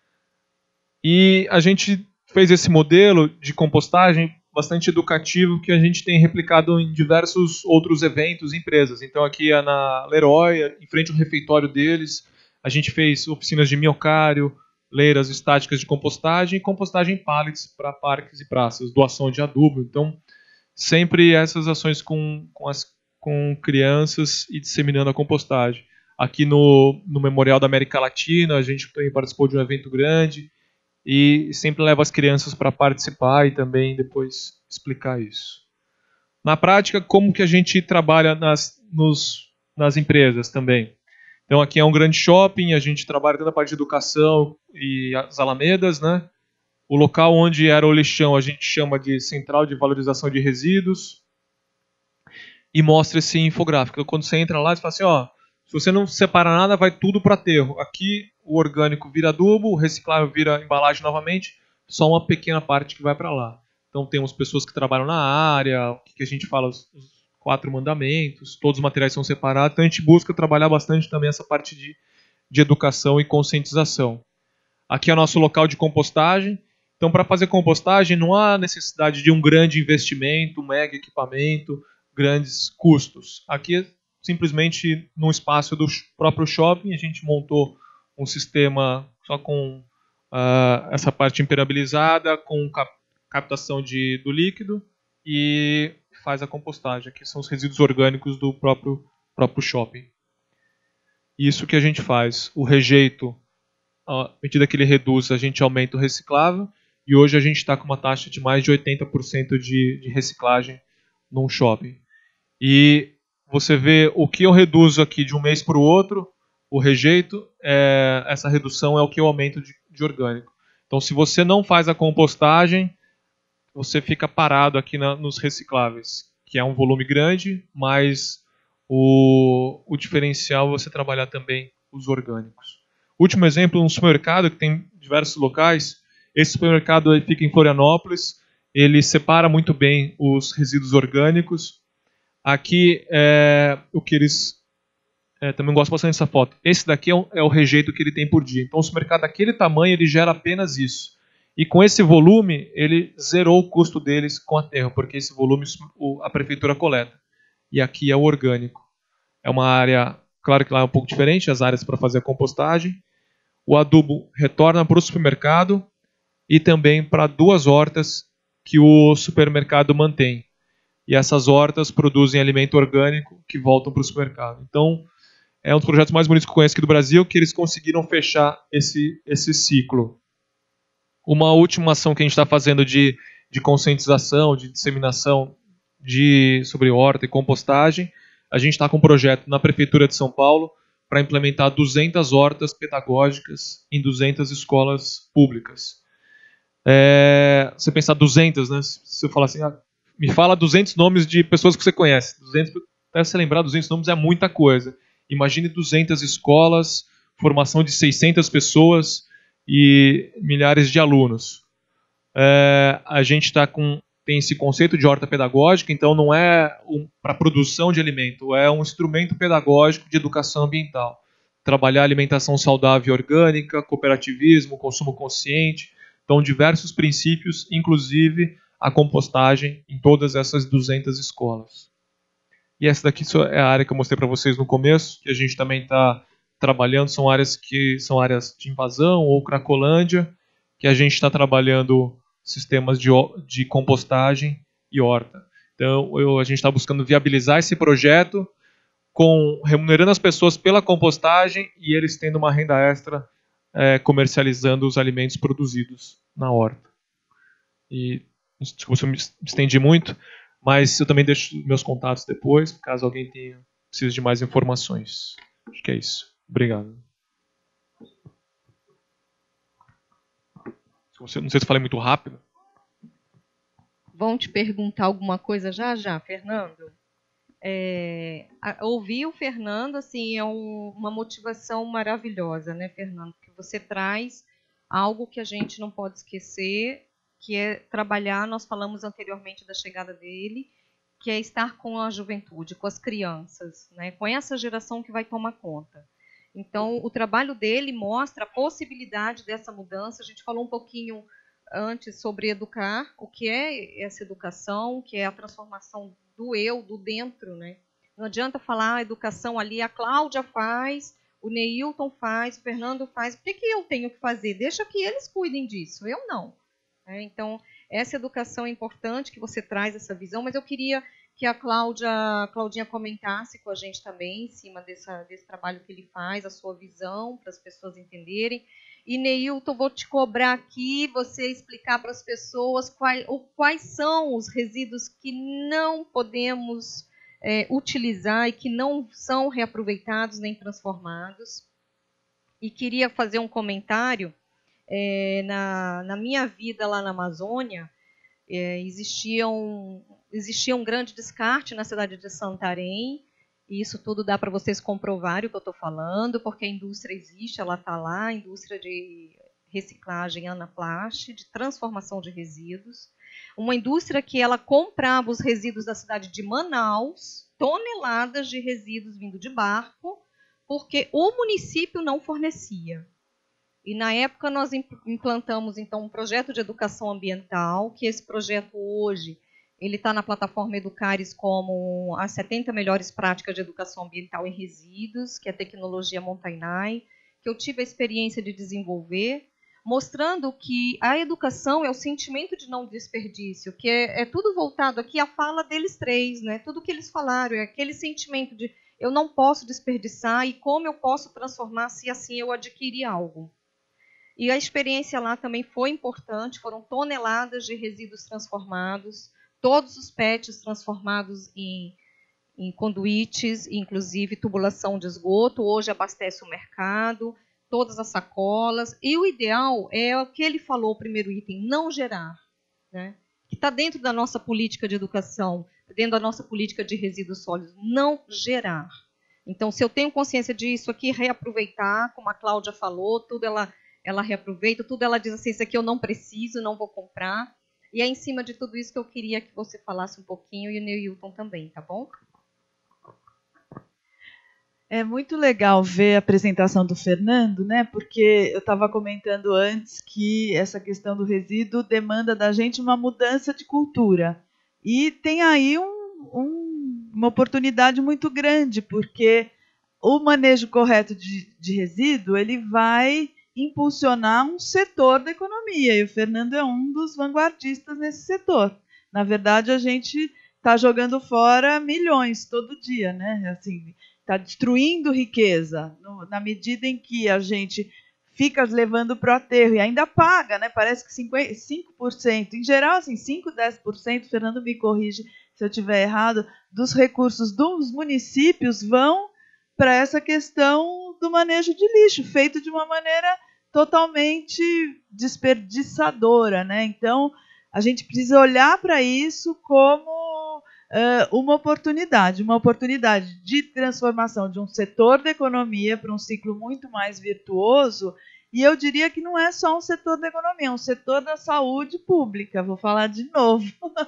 E a gente fez esse modelo de compostagem bastante educativo que a gente tem replicado em diversos outros eventos e empresas. Então aqui é na Leroy, em frente ao refeitório deles, a gente fez oficinas de miocário, leiras estáticas de compostagem e compostagem em pallets para parques e praças, doação de adubo. Então sempre essas ações com, com, as, com crianças e disseminando a compostagem. Aqui no, no Memorial da América Latina, a gente também participou de um evento grande e sempre leva as crianças para participar e também depois explicar isso. Na prática, como que a gente trabalha nas, nos, nas empresas também? Então aqui é um grande shopping, a gente trabalha toda a parte de educação e as alamedas, né? O local onde era o lixão a gente chama de Central de Valorização de Resíduos e mostra esse infográfico. Então, quando você entra lá, você fala assim, ó, se você não separa nada, vai tudo para aterro. Aqui o orgânico vira adubo, o reciclável vira embalagem novamente, só uma pequena parte que vai para lá. Então temos pessoas que trabalham na área, o que a gente fala, os, os quatro mandamentos, todos os materiais são separados, então a gente busca trabalhar bastante também essa parte de, de educação e conscientização. Aqui é o nosso local de compostagem. Então para fazer compostagem não há necessidade de um grande investimento, um mega equipamento, grandes custos. Aqui simplesmente no espaço do próprio shopping. A gente montou um sistema só com uh, essa parte impermeabilizada, com cap captação de, do líquido, e faz a compostagem, que são os resíduos orgânicos do próprio, próprio shopping. Isso que a gente faz. O rejeito, à medida que ele reduz, a gente aumenta o reciclável, e hoje a gente está com uma taxa de mais de oitenta por cento de, de reciclagem num shopping. E você vê o que eu reduzo aqui de um mês para o outro, o rejeito, é, essa redução é o que eu aumento de, de orgânico. Então, se você não faz a compostagem, você fica parado aqui na, nos recicláveis, que é um volume grande, mas o, o diferencial é você trabalhar também os orgânicos. Último exemplo, um supermercado que tem diversos locais. Esse supermercado fica em Florianópolis, ele separa muito bem os resíduos orgânicos. Aqui é o que eles... É, também gosto bastante dessa foto. Esse daqui é, um, é o rejeito que ele tem por dia. Então o supermercado daquele tamanho, ele gera apenas isso. E com esse volume, ele zerou o custo deles com aterro, porque esse volume a prefeitura coleta. E aqui é o orgânico. É uma área, claro que lá é um pouco diferente, as áreas para fazer a compostagem. O adubo retorna para o supermercado e também para duas hortas que o supermercado mantém. E essas hortas produzem alimento orgânico que voltam para o supermercado. Então, é um dos projetos mais bonitos que eu conheço aqui do Brasil, que eles conseguiram fechar esse, esse ciclo. Uma última ação que a gente está fazendo de, de conscientização, de disseminação de, sobre horta e compostagem, a gente está com um projeto na Prefeitura de São Paulo para implementar duzentas hortas pedagógicas em duzentas escolas públicas. É, você pensar duzentas, né? Se você falar assim, ah, me fala duzentos nomes de pessoas que você conhece. duzentos, até você lembrar, duzentos nomes é muita coisa. Imagine duzentas escolas, formação de seiscentas pessoas e milhares de alunos. É, a gente tá com, tem esse conceito de horta pedagógica, então não é um, para produção de alimento, é um instrumento pedagógico de educação ambiental. Trabalhar alimentação saudável e orgânica, cooperativismo, consumo consciente, então diversos princípios, inclusive a compostagem em todas essas duzentas escolas. E essa daqui é a área que eu mostrei para vocês no começo, que a gente também está trabalhando, são áreas que são áreas de invasão ou Cracolândia, que a gente está trabalhando sistemas de, de compostagem e horta. Então, eu, a gente está buscando viabilizar esse projeto, com, remunerando as pessoas pela compostagem e eles tendo uma renda extra é, comercializando os alimentos produzidos na horta. E, desculpa se eu me estendi muito, mas eu também deixo meus contatos depois, caso alguém tenha, precise de mais informações. Acho que é isso. Obrigado. Não sei se eu falei muito rápido.
Vão te perguntar alguma coisa já, já, Fernando? É, a, ouvir o Fernando, assim, é um, uma motivação maravilhosa, né, Fernando? Que você traz algo que a gente não pode esquecer, que é trabalhar, nós falamos anteriormente da chegada dele, que é estar com a juventude, com as crianças, né, com essa geração que vai tomar conta. Então, o trabalho dele mostra a possibilidade dessa mudança. A gente falou um pouquinho antes sobre educar, o que é essa educação, que é a transformação do eu, do dentro, né? Não adianta falar a educação ali, a Cláudia faz, o Neilton faz, o Fernando faz. Por que, que eu tenho que fazer? Deixa que eles cuidem disso, eu não. É, então, essa educação é importante, que você traz essa visão, mas eu queria que a Cláudia, a Claudinha comentasse com a gente também, em cima dessa, desse trabalho que ele faz, a sua visão, para as pessoas entenderem. E, Neilton, vou te cobrar aqui, você explicar para as pessoas quais, ou quais são os resíduos que não podemos é, utilizar e que não são reaproveitados nem transformados. E queria fazer um comentário. É, na, na minha vida lá na Amazônia, é, existia, um, existia um grande descarte na cidade de Santarém, e isso tudo dá para vocês comprovarem o que eu estou falando, porque a indústria existe, ela está lá, a indústria de reciclagem Anaplast, de transformação de resíduos, uma indústria que ela comprava os resíduos da cidade de Manaus, toneladas de resíduos vindo de barco, porque o município não fornecia. E, na época, nós implantamos, então, um projeto de educação ambiental, que esse projeto, hoje, Ele está na plataforma Educares como as setenta melhores práticas de educação ambiental em resíduos, que é a tecnologia Montainai, que eu tive a experiência de desenvolver, mostrando que a educação é o sentimento de não desperdício, que é, é tudo voltado aqui à fala deles três, né? Tudo que eles falaram, é aquele sentimento de eu não posso desperdiçar e como eu posso transformar se assim eu adquirir algo. E a experiência lá também foi importante, foram toneladas de resíduos transformados, todos os P E Ts transformados em, em conduítes, inclusive tubulação de esgoto, hoje abastece o mercado, todas as sacolas, e o ideal é o que ele falou, o primeiro item, não gerar, né? Que está dentro da nossa política de educação, dentro da nossa política de resíduos sólidos, não gerar. Então, se eu tenho consciência disso aqui, reaproveitar, como a Cláudia falou, tudo ela, ela reaproveita, tudo ela diz assim, isso aqui eu não preciso, não vou comprar. E é em cima de tudo isso que eu queria que você falasse um pouquinho, e o Neilton também, tá bom?
É muito legal ver a apresentação do Fernando, né? Porque eu estava comentando antes que essa questão do resíduo demanda da gente uma mudança de cultura. E tem aí um, um, uma oportunidade muito grande, porque o manejo correto de, de resíduo ele vai impulsionar um setor da economia, e o Fernando é um dos vanguardistas nesse setor. Na verdade, a gente está jogando fora milhões todo dia, né? Assim, está destruindo riqueza, no, na medida em que a gente fica levando para o aterro e ainda paga, né? Parece que cinco por cento, em geral, assim, cinco, dez por cento, Fernando me corrige se eu estiver errado, dos recursos dos municípios vão para essa questão do manejo de lixo, feito de uma maneira totalmente desperdiçadora, né? Então, a gente precisa olhar para isso como uh, uma oportunidade, uma oportunidade de transformação de um setor da economia para um ciclo muito mais virtuoso. E eu diria que não é só um setor da economia, é um setor da saúde pública. Vou falar de novo.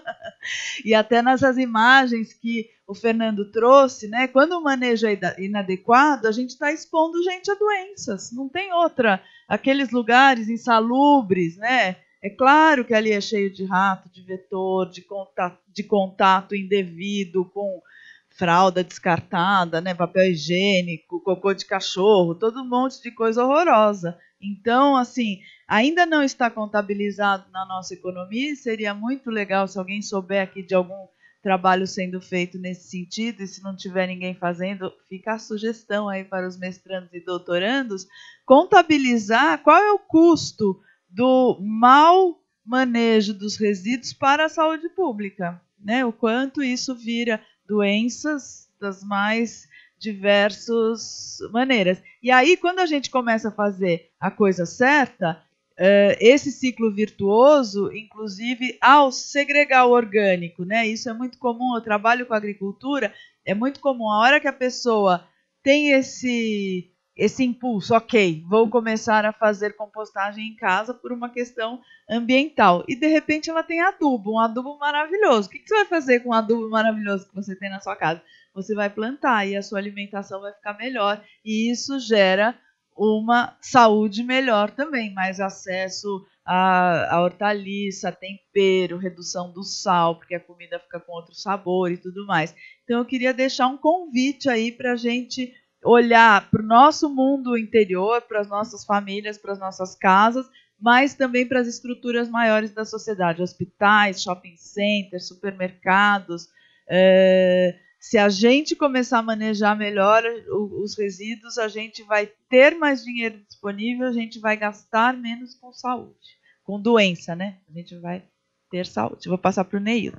E até nessas imagens que o Fernando trouxe, né? Quando o manejo é inadequado, a gente está expondo gente a doenças. Não tem outra. Aqueles lugares insalubres, né? É claro que ali é cheio de rato, de vetor, de contato, de contato indevido com fralda descartada, né? Papel higiênico, cocô de cachorro, todo um monte de coisa horrorosa. Então, assim, ainda não está contabilizado na nossa economia, e seria muito legal se alguém souber aqui de algum trabalho sendo feito nesse sentido, e se não tiver ninguém fazendo, fica a sugestão aí para os mestrandos e doutorandos, contabilizar qual é o custo do mau manejo dos resíduos para a saúde pública, né? O quanto isso vira doenças das mais diversas maneiras. E aí, quando a gente começa a fazer a coisa certa, esse ciclo virtuoso, inclusive ao segregar o orgânico, né? Isso é muito comum, eu trabalho com agricultura, é muito comum, a hora que a pessoa tem esse, esse impulso, ok, vou começar a fazer compostagem em casa por uma questão ambiental, e de repente ela tem adubo, um adubo maravilhoso. O que você vai fazer com um adubo maravilhoso que você tem na sua casa? Você vai plantar e a sua alimentação vai ficar melhor, e isso gera uma saúde melhor também, mais acesso a, a hortaliça, tempero, redução do sal, porque a comida fica com outro sabor e tudo mais. Então eu queria deixar um convite aí para a gente olhar para o nosso mundo interior, para as nossas famílias, para as nossas casas, mas também para as estruturas maiores da sociedade, hospitais, shopping centers, supermercados. É, se a gente começar a manejar melhor os resíduos, a gente vai ter mais dinheiro disponível, a gente vai gastar menos com saúde, com doença, né? A gente vai ter saúde. Vou passar para o Neilton.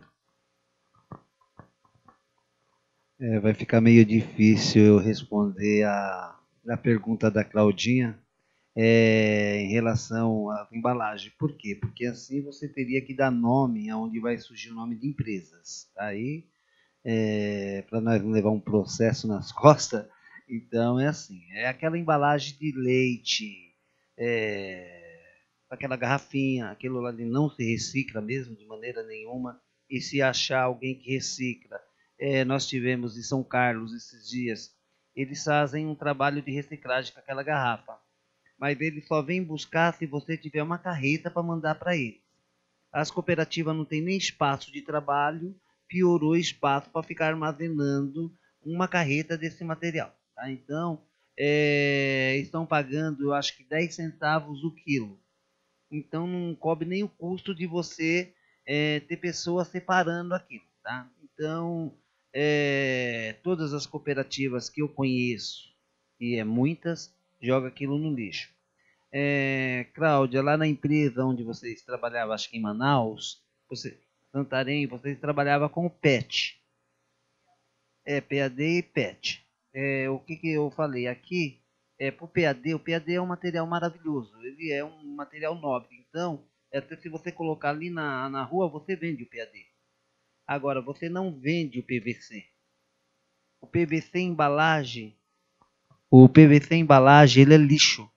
É, vai ficar meio difícil eu responder a, a pergunta da Claudinha é, em relação à embalagem. Por quê? Porque assim você teria que dar nome aonde vai surgir o nome de empresas. Aí, é, para nós não levar um processo nas costas, então é assim, é aquela embalagem de leite, é, aquela garrafinha, aquilo lá de não se recicla mesmo de maneira nenhuma, e se achar alguém que recicla. É, nós tivemos em São Carlos esses dias, eles fazem um trabalho de reciclagem com aquela garrafa, mas eles só vêm buscar se você tiver uma carreta para mandar para eles. As cooperativas não têm nem espaço de trabalho, piorou o espaço para ficar armazenando uma carreta desse material. Tá? Então, é, estão pagando, eu acho que dez centavos o quilo. Então, não cobre nem o custo de você é, ter pessoas separando aquilo. Tá? Então, é, todas as cooperativas que eu conheço, e é muitas, joga aquilo no lixo. É, Cláudia, lá na empresa onde vocês trabalhavam, acho que em Manaus, você, Santarém, vocês trabalhavam com o P E T. É, P A D e P E T. É, o que, que eu falei aqui, é, para o P A D, o P A D é um material maravilhoso, ele é um material nobre, então, até se você colocar ali na, na rua, você vende o P A D. Agora, você não vende o P V C. O P V C embalagem, o P V C embalagem, ele é lixo.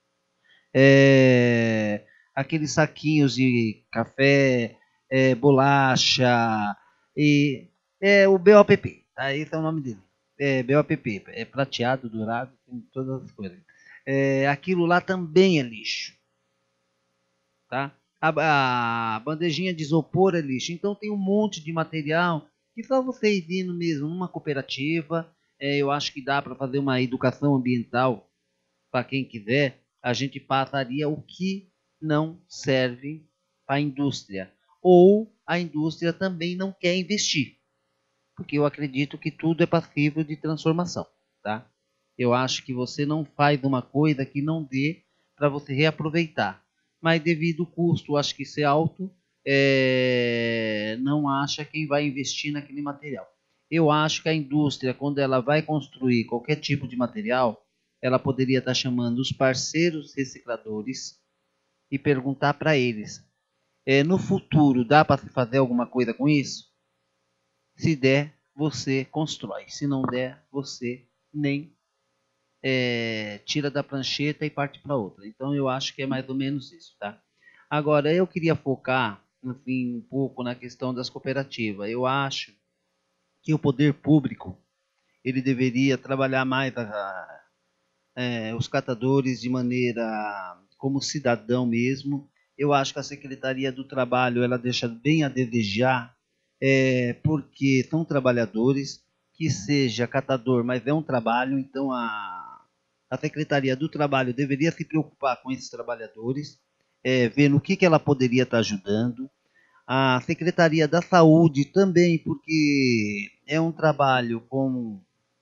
É, aqueles saquinhos de café, é, bolacha, e é o B O P P, tá? Esse é o nome dele. É B O P P, é prateado, dourado, tem todas as coisas. É, aquilo lá também é lixo, tá? A, a bandejinha de isopor é lixo. Então tem um monte de material que só vocês indo mesmo numa cooperativa, é, eu acho que dá para fazer uma educação ambiental para quem quiser. A gente passaria o que não serve para a indústria. Ou a indústria também não quer investir. Porque eu acredito que tudo é passível de transformação. Tá? Eu acho que você não faz uma coisa que não dê para você reaproveitar. Mas devido ao custo, acho que ser alto, é, não acha quem vai investir naquele material. Eu acho que a indústria, quando ela vai construir qualquer tipo de material, ela poderia estar chamando os parceiros recicladores e perguntar para eles, é, no futuro dá para se fazer alguma coisa com isso? Se der, você constrói. Se não der, você nem é, tira da prancheta e parte para outra. Então eu acho que é mais ou menos isso, tá? Agora eu queria focar, enfim, um pouco na questão das cooperativas. Eu acho que o poder público ele deveria trabalhar mais a, É, os catadores de maneira como cidadão mesmo. Eu acho que a Secretaria do Trabalho ela deixa bem a desejar, é, porque são trabalhadores, que seja catador, mas é um trabalho, então a, a Secretaria do Trabalho deveria se preocupar com esses trabalhadores, é, ver no que, que ela poderia estar ajudando. A Secretaria da Saúde também, porque é um trabalho como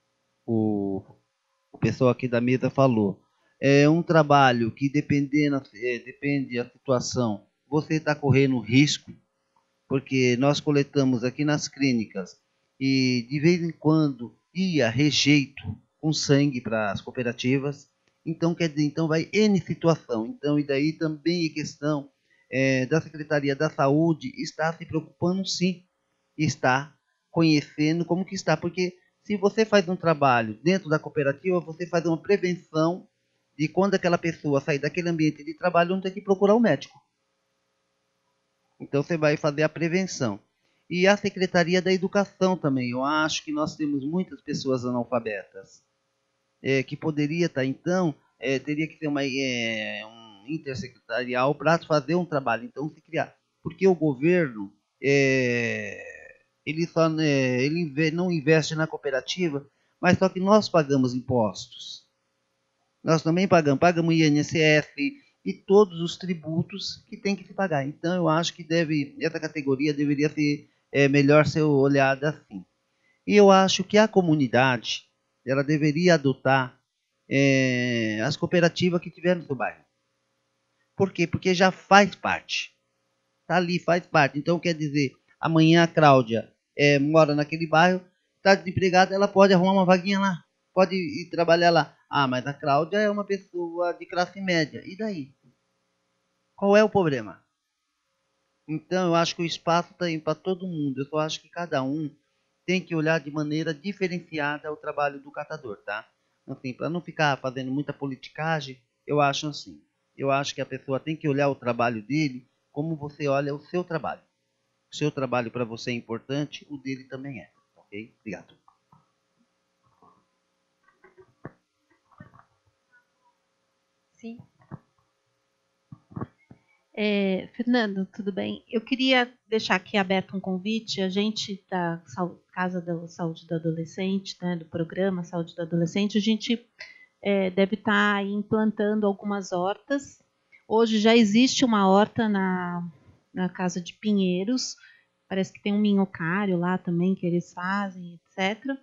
o o pessoal aqui da mesa falou. É um trabalho que, dependendo, é, depende da situação, você está correndo risco, porque nós coletamos aqui nas clínicas e, de vez em quando, ia rejeito com sangue para as cooperativas. Então, quer dizer, então vai N situação. Então, e daí também é questão é, da Secretaria da Saúde está se preocupando, sim, está conhecendo como que está, porque se você faz um trabalho dentro da cooperativa, você faz uma prevenção de quando aquela pessoa sair daquele ambiente de trabalho, não ter que procurar um médico. Então você vai fazer a prevenção. E a Secretaria da Educação também. Eu acho que nós temos muitas pessoas analfabetas. É, que poderia estar, então, é, teria que ter uma, é, um intersecretarial para fazer um trabalho. Então, se criar. Porque o governo... É, ele, só, né, ele não investe na cooperativa, mas só que nós pagamos impostos. Nós também pagamos, pagamos I N S S e todos os tributos que tem que se pagar. Então eu acho que deve, essa categoria deveria ser é, melhor ser olhada assim. E eu acho que a comunidade ela deveria adotar é, as cooperativas que tiver no seu bairro. Por quê? Porque já faz parte. Está ali, faz parte. Então quer dizer, amanhã a Cláudia É, mora naquele bairro, está desempregada, ela pode arrumar uma vaguinha lá, pode ir trabalhar lá. Ah, mas a Cláudia é uma pessoa de classe média, e daí? Qual é o problema? Então, eu acho que o espaço está aí para todo mundo, eu só acho que cada um tem que olhar de maneira diferenciada o trabalho do catador, tá? Assim, para não ficar fazendo muita politicagem, eu acho assim, eu acho que a pessoa tem que olhar o trabalho dele como você olha o seu trabalho. O seu trabalho para você é importante, o dele também é. Ok? Obrigado.
Sim.
É, Fernando, tudo bem? Eu queria deixar aqui aberto um convite. A gente da Casa da Saúde do Adolescente, né, do programa Saúde do Adolescente, a gente é, deve estar implantando algumas hortas. Hoje já existe uma horta na, na Casa de Pinheiros. Parece que tem um minhocário lá também que eles fazem, etcétera.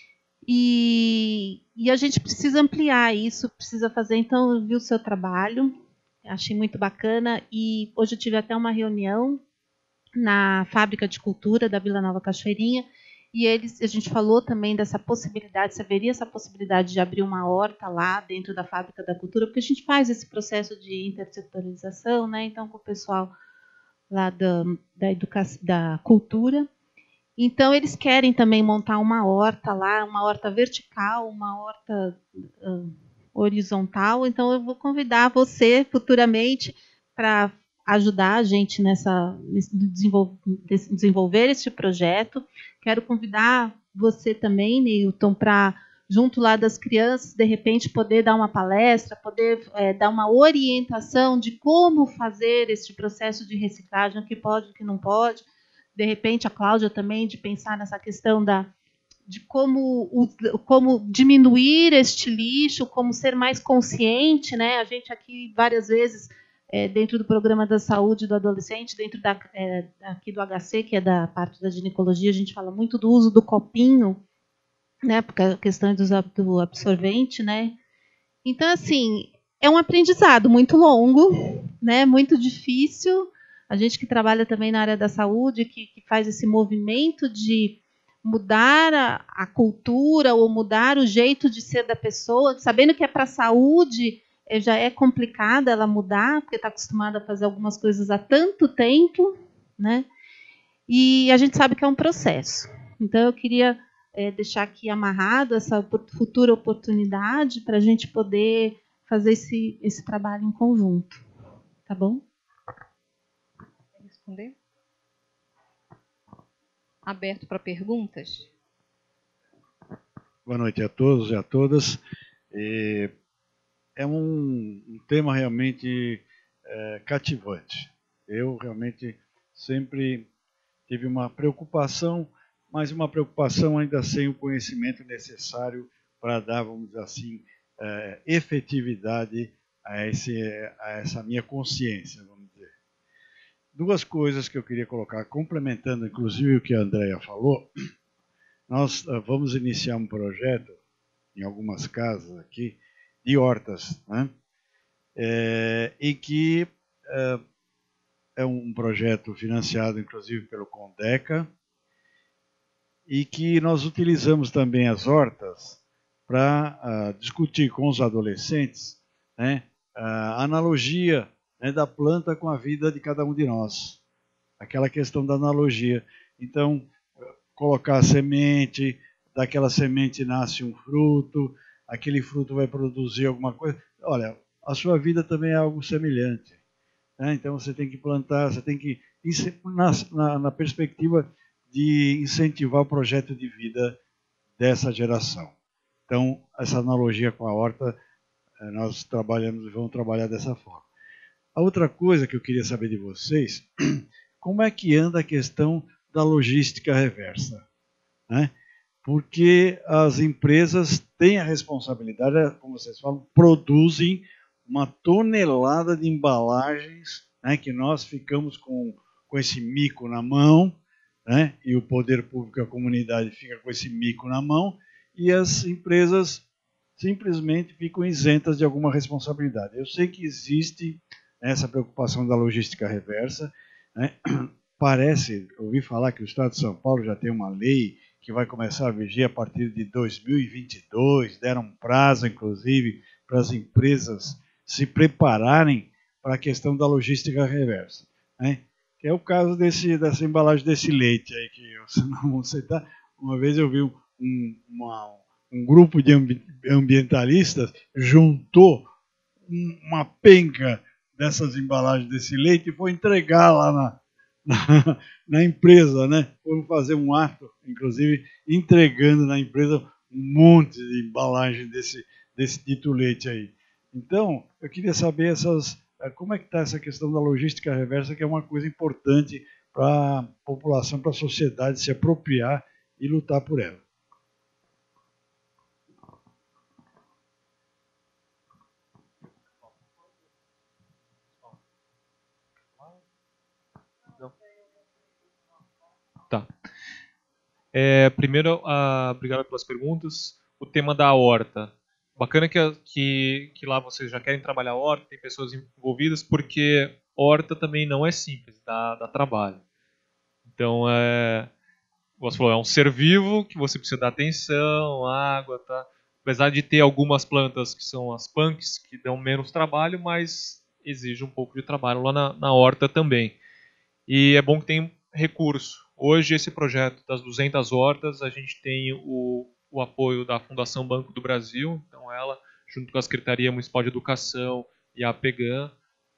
E, e a gente precisa ampliar isso, precisa fazer. Então, eu vi o seu trabalho. Achei muito bacana e hoje eu tive até uma reunião na Fábrica de Cultura da Vila Nova Cachoeirinha e eles, a gente falou também dessa possibilidade, se haveria essa possibilidade de abrir uma horta lá dentro da Fábrica da Cultura, porque a gente faz esse processo de intersetorialização, né? Então, com o pessoal lá da, da, educação, da cultura. Então, eles querem também montar uma horta lá, uma horta vertical, uma horta... Uh, horizontal, então eu vou convidar você futuramente para ajudar a gente nessa desenvolver, desenvolver este projeto. Quero convidar você também, Nilton, para junto lá das crianças, de repente poder dar uma palestra, poder é, dar uma orientação de como fazer este processo de reciclagem, o que pode, o que não pode. De repente a Cláudia também de pensar nessa questão da de como, como diminuir este lixo, como ser mais consciente, né? A gente aqui várias vezes é, dentro do programa da saúde do adolescente, dentro da, é, aqui do H C, que é da parte da ginecologia, a gente fala muito do uso do copinho, né? Porque a questão do, do absorvente, né? Então assim é um aprendizado muito longo, né? Muito difícil. A gente que trabalha também na área da saúde, que, que faz esse movimento de mudar a, a cultura ou mudar o jeito de ser da pessoa, sabendo que é para a saúde, é, já é complicado ela mudar, porque está acostumada a fazer algumas coisas há tanto tempo, né? E a gente sabe que é um processo. Então, eu queria é, deixar aqui amarrado essa futura oportunidade para a gente poder fazer esse, esse trabalho em conjunto. Tá bom?
Quer responder? Aberto para perguntas.
Boa noite a todos e a todas. É um, um tema realmente é, cativante. Eu realmente sempre tive uma preocupação, mas uma preocupação ainda sem o conhecimento necessário para dar, vamos dizer assim, é, efetividade a, esse, a essa minha consciência, vamos dizer. Duas coisas que eu queria colocar, complementando inclusive o que a Andrea falou. Nós uh, vamos iniciar um projeto, em algumas casas aqui, de hortas, né? É, e que é, é um projeto financiado inclusive pelo Condeca, e que nós utilizamos também as hortas para uh, discutir com os adolescentes, né, a analogia, né, da planta com a vida de cada um de nós. Aquela questão da analogia. Então, colocar a semente, daquela semente nasce um fruto, aquele fruto vai produzir alguma coisa. Olha, a sua vida também é algo semelhante, né? Então, você tem que plantar, você tem que, na, na, na perspectiva de incentivar o projeto de vida dessa geração. Então, essa analogia com a horta, nós trabalhamos e vamos trabalhar dessa forma. A outra coisa que eu queria saber de vocês, como é que anda a questão da logística reversa, né? Porque as empresas têm a responsabilidade, como vocês falam, produzem uma tonelada de embalagens, né, que nós ficamos com, com esse mico na mão, né, e o poder público e a comunidade fica com esse mico na mão, e as empresas simplesmente ficam isentas de alguma responsabilidade. Eu sei que existe essa preocupação da logística reversa, né? Parece, ouvi falar que o Estado de São Paulo já tem uma lei que vai começar a vigir a partir de dois mil e vinte e dois, deram um prazo, inclusive, para as empresas se prepararem para a questão da logística reversa, né? Que é o caso desse, dessa embalagem desse leite aí, que eu não vou citar. Uma vez eu vi um, uma, um grupo de ambientalistas juntou uma penca dessas embalagens desse leite e foi entregar lá na, na, na empresa, né? Foram fazer um ato, inclusive, entregando na empresa um monte de embalagem desse, desse dito leite aí. Então, eu queria saber essas, como é que está essa questão da logística reversa, que é uma coisa importante para a população, para a sociedade se apropriar e lutar por ela.
Tá. É, primeiro, ah, obrigado pelas perguntas. O tema da horta. Bacana que, que, que lá vocês já querem trabalhar a horta, tem pessoas envolvidas, porque horta também não é simples, dá, dá trabalho. Então, é, você falou, é um ser vivo que você precisa dar atenção, água, tá? Apesar de ter algumas plantas que são as punks, que dão menos trabalho, mas exige um pouco de trabalho lá na, na horta também. E é bom que tem recurso. Hoje, esse projeto das duzentas hortas, a gente tem o, o apoio da Fundação Banco do Brasil, então ela, junto com a Secretaria Municipal de Educação e a PEGAM,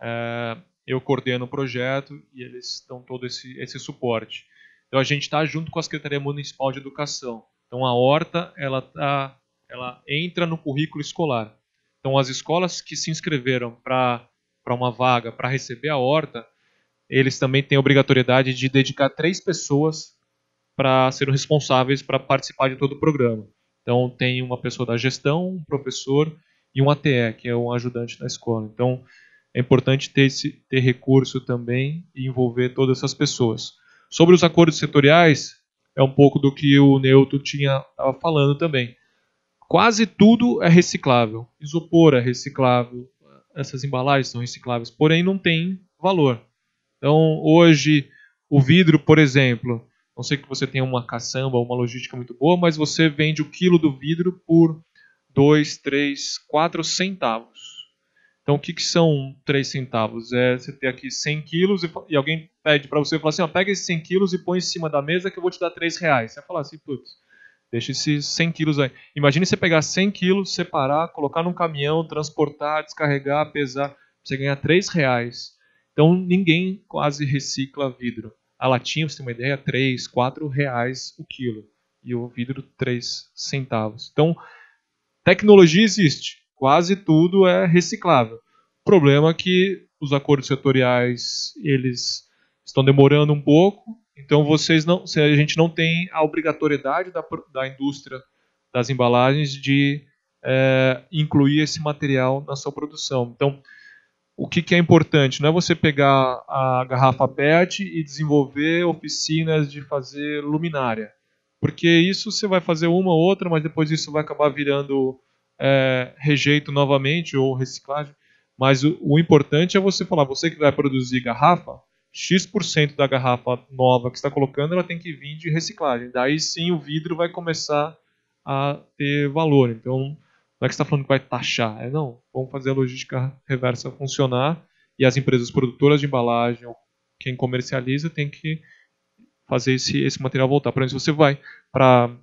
é, eu coordeno o projeto e eles dão todo esse, esse suporte. Então a gente está junto com a Secretaria Municipal de Educação. Então a horta, ela, tá, ela entra no currículo escolar. Então as escolas que se inscreveram para uma vaga para receber a horta, eles também têm a obrigatoriedade de dedicar três pessoas para serem responsáveis para participar de todo o programa. Então, tem uma pessoa da gestão, um professor e um A T E, que é um ajudante da escola. Então, é importante ter, esse, ter recurso também e envolver todas essas pessoas. Sobre os acordos setoriais, é um pouco do que o Neuto tinha estava falando também. Quase tudo é reciclável. Isopor é reciclável, essas embalagens são recicláveis, porém não tem valor. Então, hoje, o vidro, por exemplo, não sei que você tenha uma caçamba ou uma logística muito boa, mas você vende o quilo do vidro por dois, três, quatro centavos. Então, o que, que são três centavos? É você ter aqui cem quilos e, e alguém pede para você, fala assim, ó, pega esses cem quilos e põe em cima da mesa que eu vou te dar três reais. Você vai falar assim, putz, deixa esses cem quilos aí. Imagine você pegar cem quilos, separar, colocar num caminhão, transportar, descarregar, pesar, você ganhar três reais. Então, ninguém quase recicla vidro. A latinha, você tem uma ideia, três, quatro reais o quilo. E o vidro, três centavos. Então, tecnologia existe. Quase tudo é reciclável. O problema é que os acordos setoriais, eles estão demorando um pouco. Então, vocês não, a gente não tem a obrigatoriedade da, da indústria das embalagens de é, incluir esse material na sua produção. Então, o que, que é importante? Não é você pegar a garrafa P E T e desenvolver oficinas de fazer luminária. Porque isso você vai fazer uma ou outra, mas depois isso vai acabar virando é, rejeito novamente ou reciclagem. Mas o, o importante é você falar, você que vai produzir garrafa, X% da garrafa nova que está colocando, ela tem que vir de reciclagem. Daí sim o vidro vai começar a ter valor. Então, não é que você está falando que vai taxar. É, não, vamos fazer a logística reversa funcionar e as empresas produtoras de embalagem, ou quem comercializa, tem que fazer esse, esse material voltar. Por exemplo, se você vai para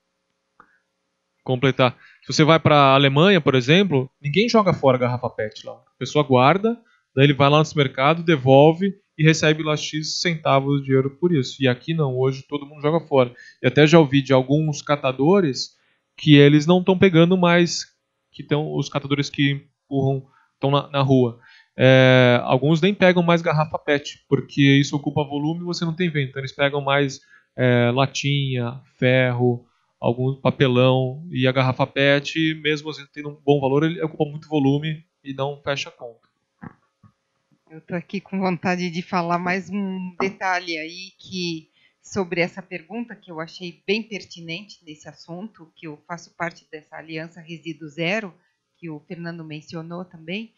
completar, se você vai para a Alemanha, por exemplo, ninguém joga fora a garrafa P E T lá. A pessoa guarda, daí ele vai lá no mercado, devolve e recebe lá X centavos de euro por isso. E aqui não, hoje todo mundo joga fora. E até já ouvi de alguns catadores que eles não estão pegando mais, que estão os catadores que empurram, estão na, na rua. É, alguns nem pegam mais garrafa P E T, porque isso ocupa volume e você não tem vento. Então eles pegam mais é, latinha, ferro, algum papelão, e a garrafa P E T, mesmo assim, tendo um bom valor, ele ocupa muito volume e não fecha a conta.
Eu estou aqui com vontade de falar mais um detalhe aí que sobre essa pergunta que eu achei bem pertinente nesse assunto, que eu faço parte dessa Aliança Resíduo Zero, que o Fernando mencionou também,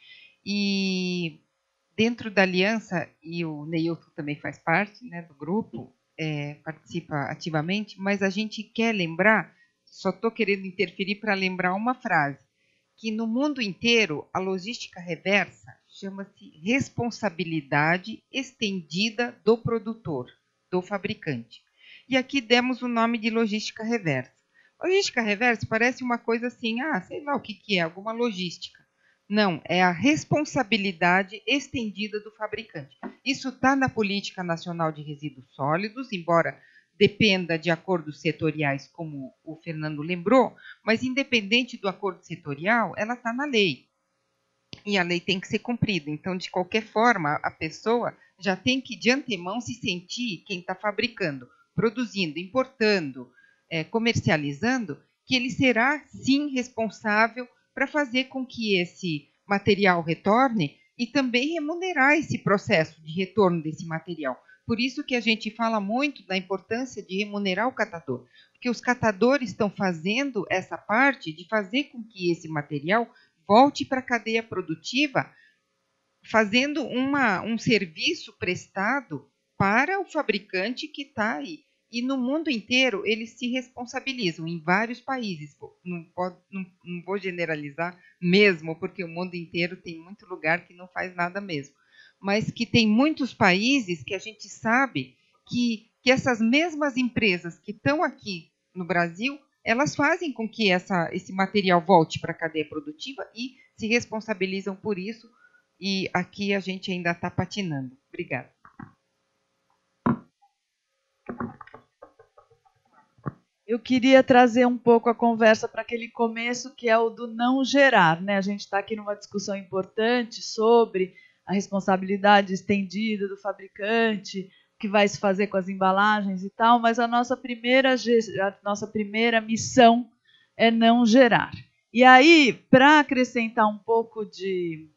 e dentro da aliança, e o Neilton também faz parte, né, do grupo, é, participa ativamente, mas a gente quer lembrar, só estou querendo interferir para lembrar uma frase, que no mundo inteiro a logística reversa chama-se responsabilidade estendida do produtor, do fabricante. E aqui demos o nome de logística reversa. Logística reversa parece uma coisa assim, ah, sei lá o que, que é, alguma logística. Não, é a responsabilidade estendida do fabricante. Isso está na Política Nacional de Resíduos Sólidos, embora dependa de acordos setoriais, como o Fernando lembrou, mas independente do acordo setorial, ela está na lei. e a lei tem que ser cumprida. Então, de qualquer forma, a pessoa já tem que, de antemão, se sentir, quem está fabricando, produzindo, importando, é, comercializando, que ele será, sim, responsável para fazer com que esse material retorne e também remunerar esse processo de retorno desse material. Por isso que a gente fala muito da importância de remunerar o catador, porque os catadores estão fazendo essa parte de fazer com que esse material volte para a cadeia produtiva, fazendo uma, um serviço prestado para o fabricante que está aí. E no mundo inteiro, eles se responsabilizam em vários países. Não, pode, não, não vou generalizar mesmo, porque o mundo inteiro tem muito lugar que não faz nada mesmo. Mas que tem muitos países que a gente sabe que, que essas mesmas empresas que estão aqui no Brasil, elas fazem com que essa, esse material volte para a cadeia produtiva e se responsabilizam por isso. E aqui a gente ainda está patinando. Obrigada.
Eu queria trazer um pouco a conversa para aquele começo, que é o do não gerar, né? A gente está aqui numa discussão importante sobre a responsabilidade estendida do fabricante, o que vai se fazer com as embalagens e tal, mas a nossa primeira, a nossa primeira missão é não gerar. E aí, para acrescentar um pouco de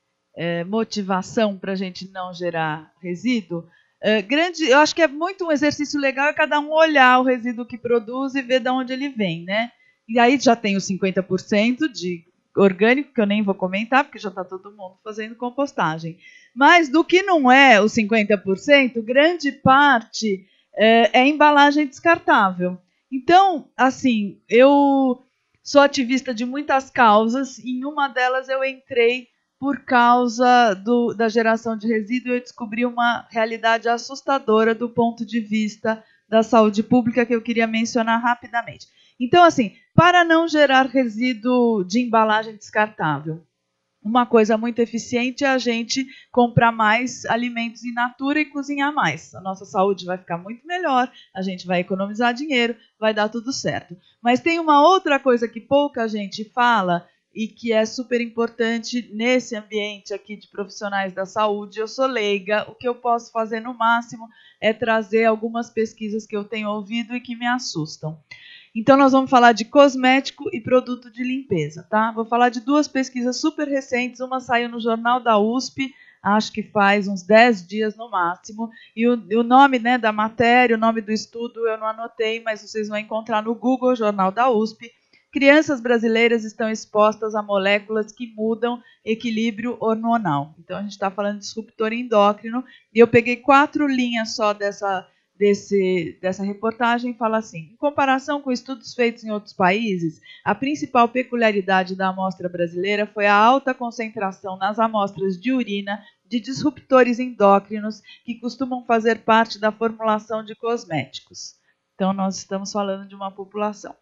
é, motivação para a gente não gerar resíduo, É, grande, eu acho que é muito um exercício legal é cada um olhar o resíduo que produz e ver de onde ele vem, né? E aí já tem os cinquenta por cento de orgânico, que eu nem vou comentar, porque já está todo mundo fazendo compostagem. Mas do que não é os cinquenta por cento, grande parte é, é embalagem descartável. Então, assim, eu sou ativista de muitas causas, e em uma delas eu entrei por causa do, da geração de resíduo, eu descobri uma realidade assustadora do ponto de vista da saúde pública que eu queria mencionar rapidamente. Então, assim, para não gerar resíduo de embalagem descartável, uma coisa muito eficiente é a gente comprar mais alimentos in natura e cozinhar mais. A nossa saúde vai ficar muito melhor, a gente vai economizar dinheiro, vai dar tudo certo. Mas tem uma outra coisa que pouca gente fala, e que é super importante nesse ambiente aqui de profissionais da saúde. Eu sou leiga, o que eu posso fazer no máximo é trazer algumas pesquisas que eu tenho ouvido e que me assustam. Então, nós vamos falar de cosmético e produto de limpeza, tá? Vou falar de duas pesquisas super recentes, uma saiu no Jornal da U S P, acho que faz uns dez dias no máximo, e o, o nome, né, da matéria, o nome do estudo eu não anotei, mas vocês vão encontrar no Google, Jornal da U S P. Crianças brasileiras estão expostas a moléculas que mudam equilíbrio hormonal. Então, a gente está falando de disruptor endócrino, e eu peguei quatro linhas só dessa, desse, dessa reportagem e fala assim: em comparação com estudos feitos em outros países, a principal peculiaridade da amostra brasileira foi a alta concentração nas amostras de urina de disruptores endócrinos que costumam fazer parte da formulação de cosméticos. Então, nós estamos falando de uma população.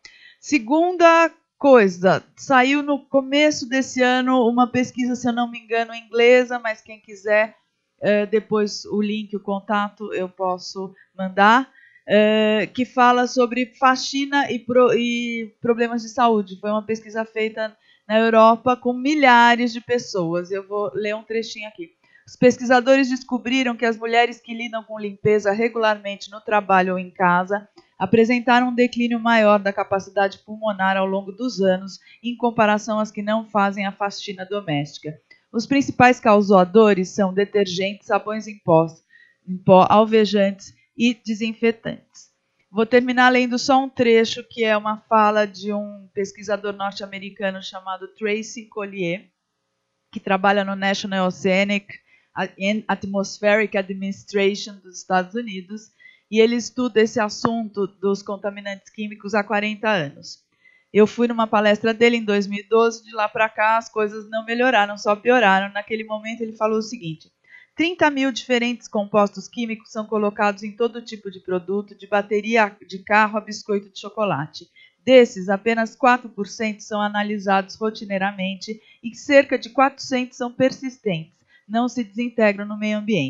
Segunda coisa, saiu no começo desse ano uma pesquisa, se eu não me engano, inglesa, mas quem quiser, é, depois o link, o contato, eu posso mandar, é, que fala sobre faxina e, pro, e problemas de saúde. Foi uma pesquisa feita na Europa com milhares de pessoas. Eu vou ler um trechinho aqui. Os pesquisadores descobriram que as mulheres que lidam com limpeza regularmente no trabalho ou em casa apresentaram um declínio maior da capacidade pulmonar ao longo dos anos, em comparação às que não fazem a faxina doméstica. Os principais causadores são detergentes, sabões em pó, em pó, alvejantes e desinfetantes. Vou terminar lendo só um trecho, que é uma fala de um pesquisador norte-americano chamado Tracy Collier, que trabalha no National Oceanic and Atmospheric Administration dos Estados Unidos, e ele estuda esse assunto dos contaminantes químicos há quarenta anos. Eu fui numa palestra dele em dois mil e doze, de lá para cá as coisas não melhoraram, só pioraram. Naquele momento ele falou o seguinte: trinta mil diferentes compostos químicos são colocados em todo tipo de produto, de bateria de carro a biscoito de chocolate. Desses, apenas quatro por cento são analisados rotineiramente e cerca de quatrocentos são persistentes, não se desintegram no meio ambiente.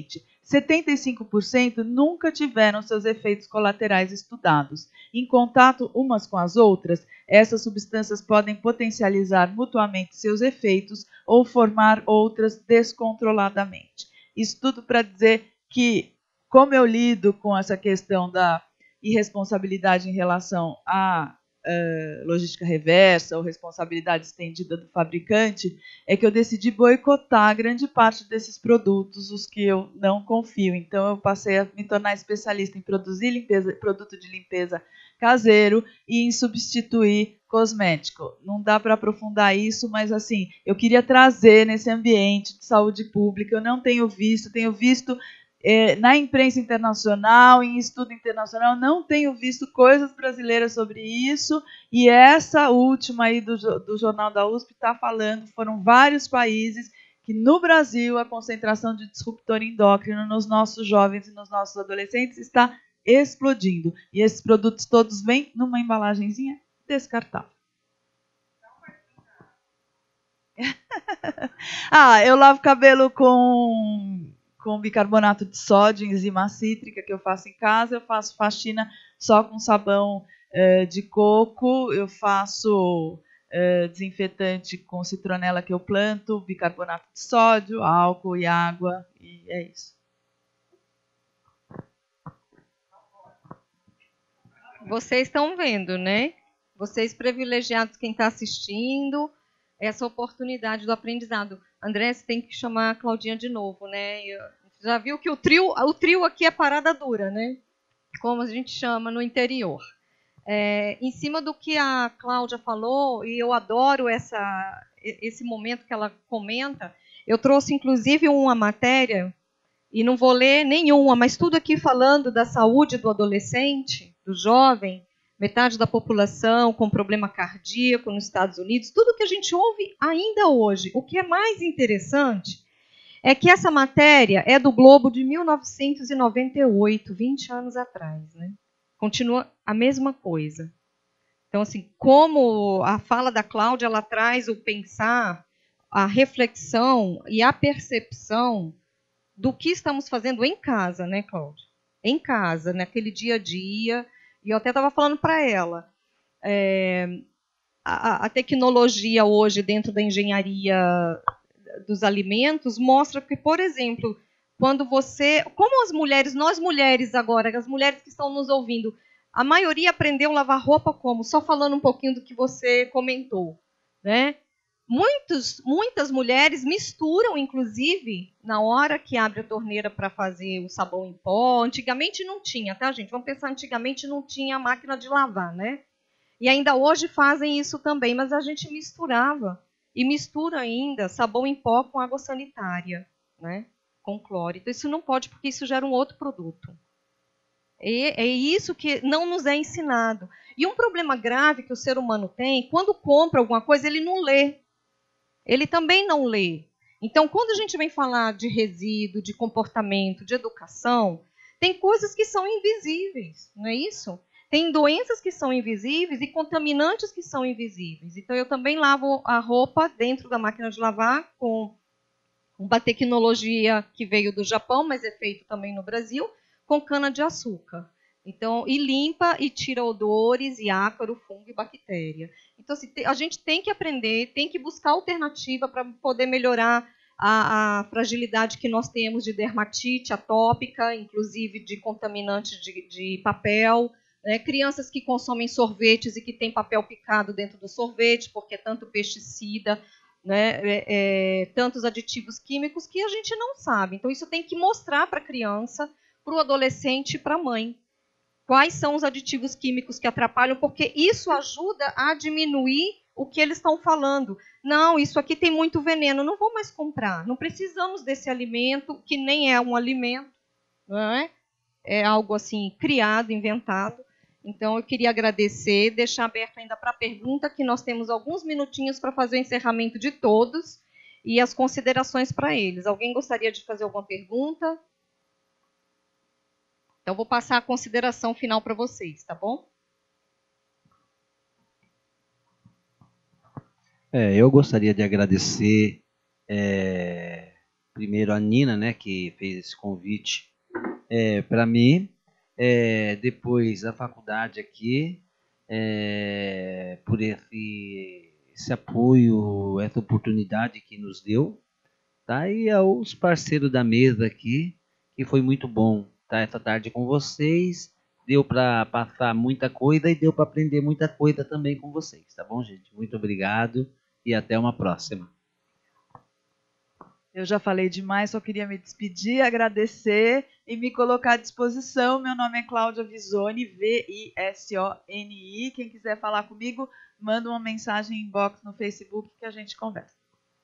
setenta e cinco por cento nunca tiveram seus efeitos colaterais estudados. Em contato umas com as outras, essas substâncias podem potencializar mutuamente seus efeitos ou formar outras descontroladamente. Isso tudo para dizer que, como eu lido com essa questão da irresponsabilidade em relação à uh, logística reversa ou responsabilidade estendida do fabricante, é que eu decidi boicotar grande parte desses produtos, os que eu não confio. Então, eu passei a me tornar especialista em produzir limpeza, produto de limpeza caseiro e em substituir cosmético. Não dá para aprofundar isso, mas assim, eu queria trazer nesse ambiente de saúde pública, eu não tenho visto, tenho visto é, na imprensa internacional, em estudo internacional, não tenho visto coisas brasileiras sobre isso, e essa última aí do, do Jornal da U S P está falando, foram vários países que no Brasil a concentração de disruptor endócrino nos nossos jovens e nos nossos adolescentes está explodindo. E esses produtos todos vêm numa embalagenzinha descartável. Ah, eu lavo cabelo com, com bicarbonato de sódio, enzima cítrica, que eu faço em casa. Eu faço faxina só com sabão eh, de coco. Eu faço eh, desinfetante com citronela que eu planto, bicarbonato de sódio, álcool e água. E é isso.
Vocês estão vendo, né? Vocês privilegiados, quem está assistindo, essa oportunidade do aprendizado. André, você tem que chamar a Claudinha de novo, né? Eu, já viu que o trio, o trio aqui é parada dura, né? Como a gente chama no interior. É, em cima do que a Cláudia falou, e eu adoro essa, esse momento que ela comenta, eu trouxe inclusive uma matéria, e não vou ler nenhuma, mas tudo aqui falando da saúde do adolescente, do jovem, metade da população com problema cardíaco nos Estados Unidos, tudo que a gente ouve ainda hoje. O que é mais interessante é que essa matéria é do Globo de mil novecentos e noventa e oito, vinte anos atrás, né? Continua a mesma coisa. Então, assim, como a fala da Cláudia, ela traz o pensar, a reflexão e a percepção do que estamos fazendo em casa, né, Cláudia? Em casa, naquele dia a dia. E eu até estava falando para ela, é, a, a tecnologia hoje dentro da engenharia dos alimentos mostra que, por exemplo, quando você... Como as mulheres, nós mulheres agora, as mulheres que estão nos ouvindo, a maioria aprendeu a lavar roupa como? Só falando um pouquinho do que você comentou, né? Muitos, muitas mulheres misturam, inclusive, na hora que abre a torneira para fazer o sabão em pó. Antigamente não tinha, tá, gente? Vamos pensar, antigamente não tinha máquina de lavar, né? E ainda hoje fazem isso também, mas a gente misturava. E mistura ainda sabão em pó com água sanitária, né? Com cloro. Então isso não pode, porque isso gera um outro produto. E é isso que não nos é ensinado. E um problema grave que o ser humano tem, quando compra alguma coisa, ele não lê. Ele também não lê. Então, quando a gente vem falar de resíduo, de comportamento, de educação, tem coisas que são invisíveis, não é isso? Tem doenças que são invisíveis e contaminantes que são invisíveis. Então, eu também lavo a roupa dentro da máquina de lavar com uma tecnologia que veio do Japão, mas é feito também no Brasil, com cana-de-açúcar. Então, e limpa e tira odores e ácaro, fungo e bactéria. Então, assim, a gente tem que aprender, tem que buscar alternativa para poder melhorar a, a fragilidade que nós temos de dermatite atópica, inclusive de contaminantes de, de papel, né? Crianças que consomem sorvetes e que têm papel picado dentro do sorvete, porque é tanto pesticida, né? é, é, tantos aditivos químicos que a gente não sabe. Então, isso tem que mostrar para a criança, para o adolescente e para a mãe. Quais são os aditivos químicos que atrapalham, porque isso ajuda a diminuir o que eles estão falando. Não, isso aqui tem muito veneno, não vou mais comprar. Não precisamos desse alimento, que nem é um alimento, não é? É algo assim, criado, inventado. Então, eu queria agradecer, deixar aberto ainda para a pergunta, que nós temos alguns minutinhos para fazer o encerramento de todos e as considerações para eles. Alguém gostaria de fazer alguma pergunta? Então, vou passar a consideração final para vocês, tá bom?
É, eu gostaria de agradecer, é, primeiro a Nina, né, que fez esse convite é, para mim. É, depois a faculdade aqui, é, por esse, esse apoio, essa oportunidade que nos deu. Tá? E aos parceiros da mesa aqui, que foi muito bom estar essa tarde com vocês. Deu para passar muita coisa e deu para aprender muita coisa também com vocês, tá bom, gente? Muito obrigado e até uma próxima.
Eu já falei demais, só queria me despedir, agradecer e me colocar à disposição. Meu nome é Cláudia Visoni, V I S O N I. Quem quiser falar comigo, manda uma mensagem em inbox no Facebook que a gente conversa.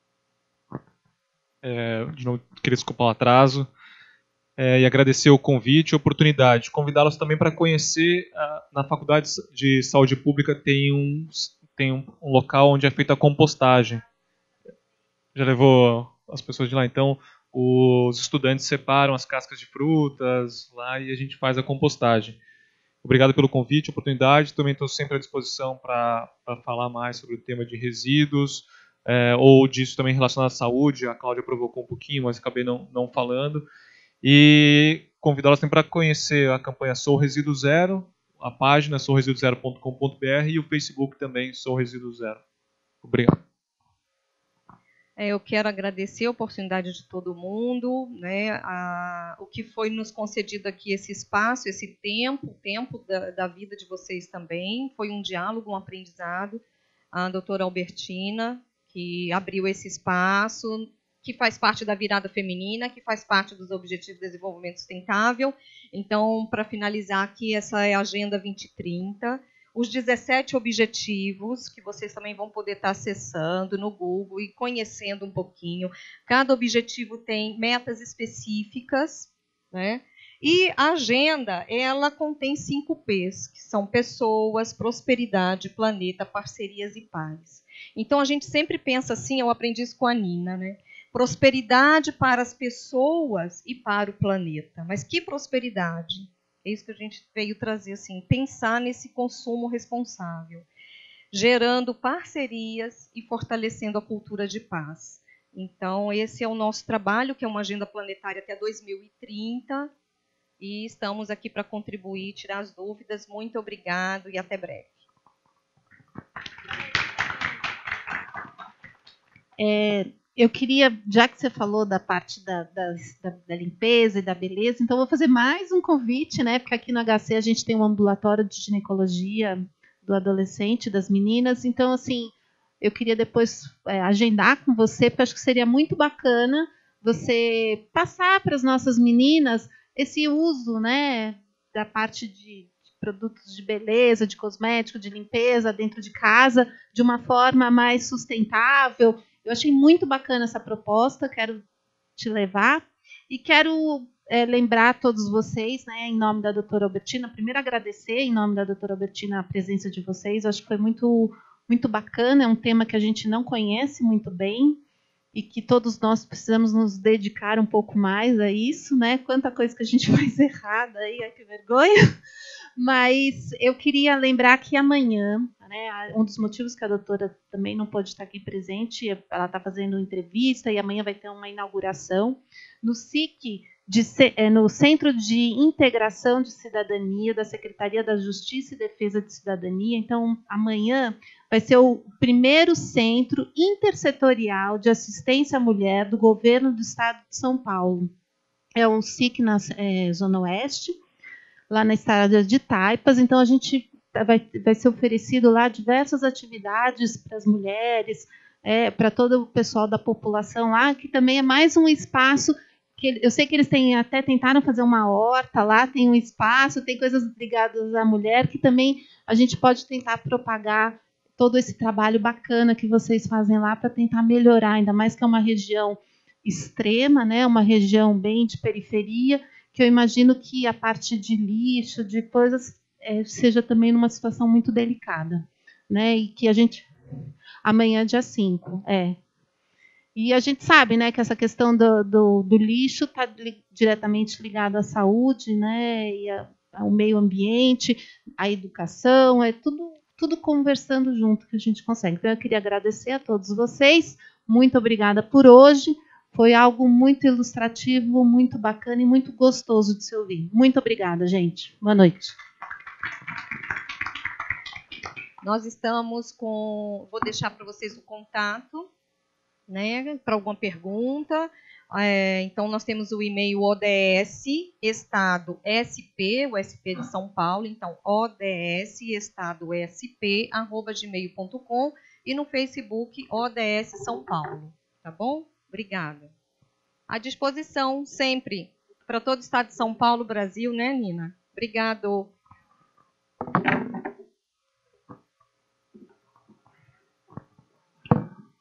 É, de novo, queria desculpar o atraso. É, e agradecer o convite e a oportunidade. Convidá-los também para conhecer, a, na Faculdade de Saúde Pública tem, um, tem um, um local onde é feita a compostagem. Já levou as pessoas de lá, então os estudantes separam as cascas de frutas lá e a gente faz a compostagem. Obrigado pelo convite, oportunidade. Também estou sempre à disposição para falar mais sobre o tema de resíduos, é, ou disso também relacionado à saúde. A Cláudia provocou um pouquinho, mas acabei não, não falando. E convidá-las também para conhecer a campanha Sou Resíduo Zero, a página sou resíduo zero ponto com ponto b r e o Facebook também Sou Resíduo Zero. Obrigado.
É, eu quero agradecer a oportunidade de todo mundo, né, a, o que foi nos concedido aqui, esse espaço, esse tempo, o tempo da, da vida de vocês também. Foi um diálogo, um aprendizado. A doutora Albertina, que abriu esse espaço, que faz parte da virada feminina, que faz parte dos Objetivos de Desenvolvimento Sustentável. Então, para finalizar aqui, essa é a Agenda vinte trinta, os dezessete objetivos, que vocês também vão poder estar acessando no Google e conhecendo um pouquinho. Cada objetivo tem metas específicas, né? E a agenda, ela contém cinco P's, que são pessoas, prosperidade, planeta, parcerias e paz. Então, a gente sempre pensa assim, eu aprendi isso com a Nina, né? Prosperidade para as pessoas e para o planeta. Mas que prosperidade? É isso que a gente veio trazer, assim, pensar nesse consumo responsável, gerando parcerias e fortalecendo a cultura de paz. Então, esse é o nosso trabalho, que é uma agenda planetária até dois mil e trinta, e estamos aqui para contribuir, tirar as dúvidas. Muito obrigado e até breve.
É, eu queria, já que você falou da parte da, das, da, da limpeza e da beleza, então vou fazer mais um convite, né? Porque aqui no H C a gente tem um ambulatório de ginecologia do adolescente, das meninas. Então, assim, eu queria depois é, agendar com você, porque eu acho que seria muito bacana você passar para as nossas meninas esse uso, né, da parte de produtos de beleza, de cosmético, de limpeza dentro de casa, de uma forma mais sustentável. Eu achei muito bacana essa proposta, quero te levar. E quero é, lembrar a todos vocês, né, em nome da doutora Albertina, primeiro agradecer em nome da doutora Albertina a presença de vocês. Eu acho que foi muito, muito bacana, é um tema que a gente não conhece muito bem e que todos nós precisamos nos dedicar um pouco mais a isso, né? Quanta coisa que a gente faz errada aí, ai, que vergonha. Mas eu queria lembrar que amanhã, né, um dos motivos que a doutora também não pôde estar aqui presente, ela está fazendo entrevista e amanhã vai ter uma inauguração no S I C, de, no Centro de Integração de Cidadania da Secretaria da Justiça e Defesa de Cidadania. Então, amanhã vai ser o primeiro centro intersetorial de assistência à mulher do governo do estado de São Paulo. É um S I C na é, Zona Oeste, lá na estrada de Taipas. Então, a gente vai, vai ser oferecido lá diversas atividades para as mulheres, é, para todo o pessoal da população lá, que também é mais um espaço que eu sei que eles têm, até tentaram fazer uma horta lá, tem um espaço, tem coisas ligadas à mulher, que também a gente pode tentar propagar todo esse trabalho bacana que vocês fazem lá para tentar melhorar, ainda mais que é uma região extrema, né, uma região bem de periferia, que eu imagino que a parte de lixo, de coisas, é, seja também numa situação muito delicada, né? E que a gente... Amanhã, dia cinco, é. E a gente sabe, né, que essa questão do, do, do lixo está li, diretamente ligada à saúde, né, e a, ao meio ambiente, à educação, é tudo, tudo conversando junto que a gente consegue. Então, eu queria agradecer a todos vocês. Muito obrigada por hoje. Foi algo muito ilustrativo, muito bacana e muito gostoso de se ouvir. Muito obrigada, gente. Boa noite.
Nós estamos com... Vou deixar para vocês o contato, né, para alguma pergunta. É, então, nós temos o e-mail O D S Estado S P, o S P de São Paulo. Então, O D S Estado S P, arroba gmail ponto com. E no Facebook, O D S São Paulo. Tá bom? Obrigada. À disposição, sempre, para todo o estado de São Paulo, Brasil, né, Nina? Obrigado.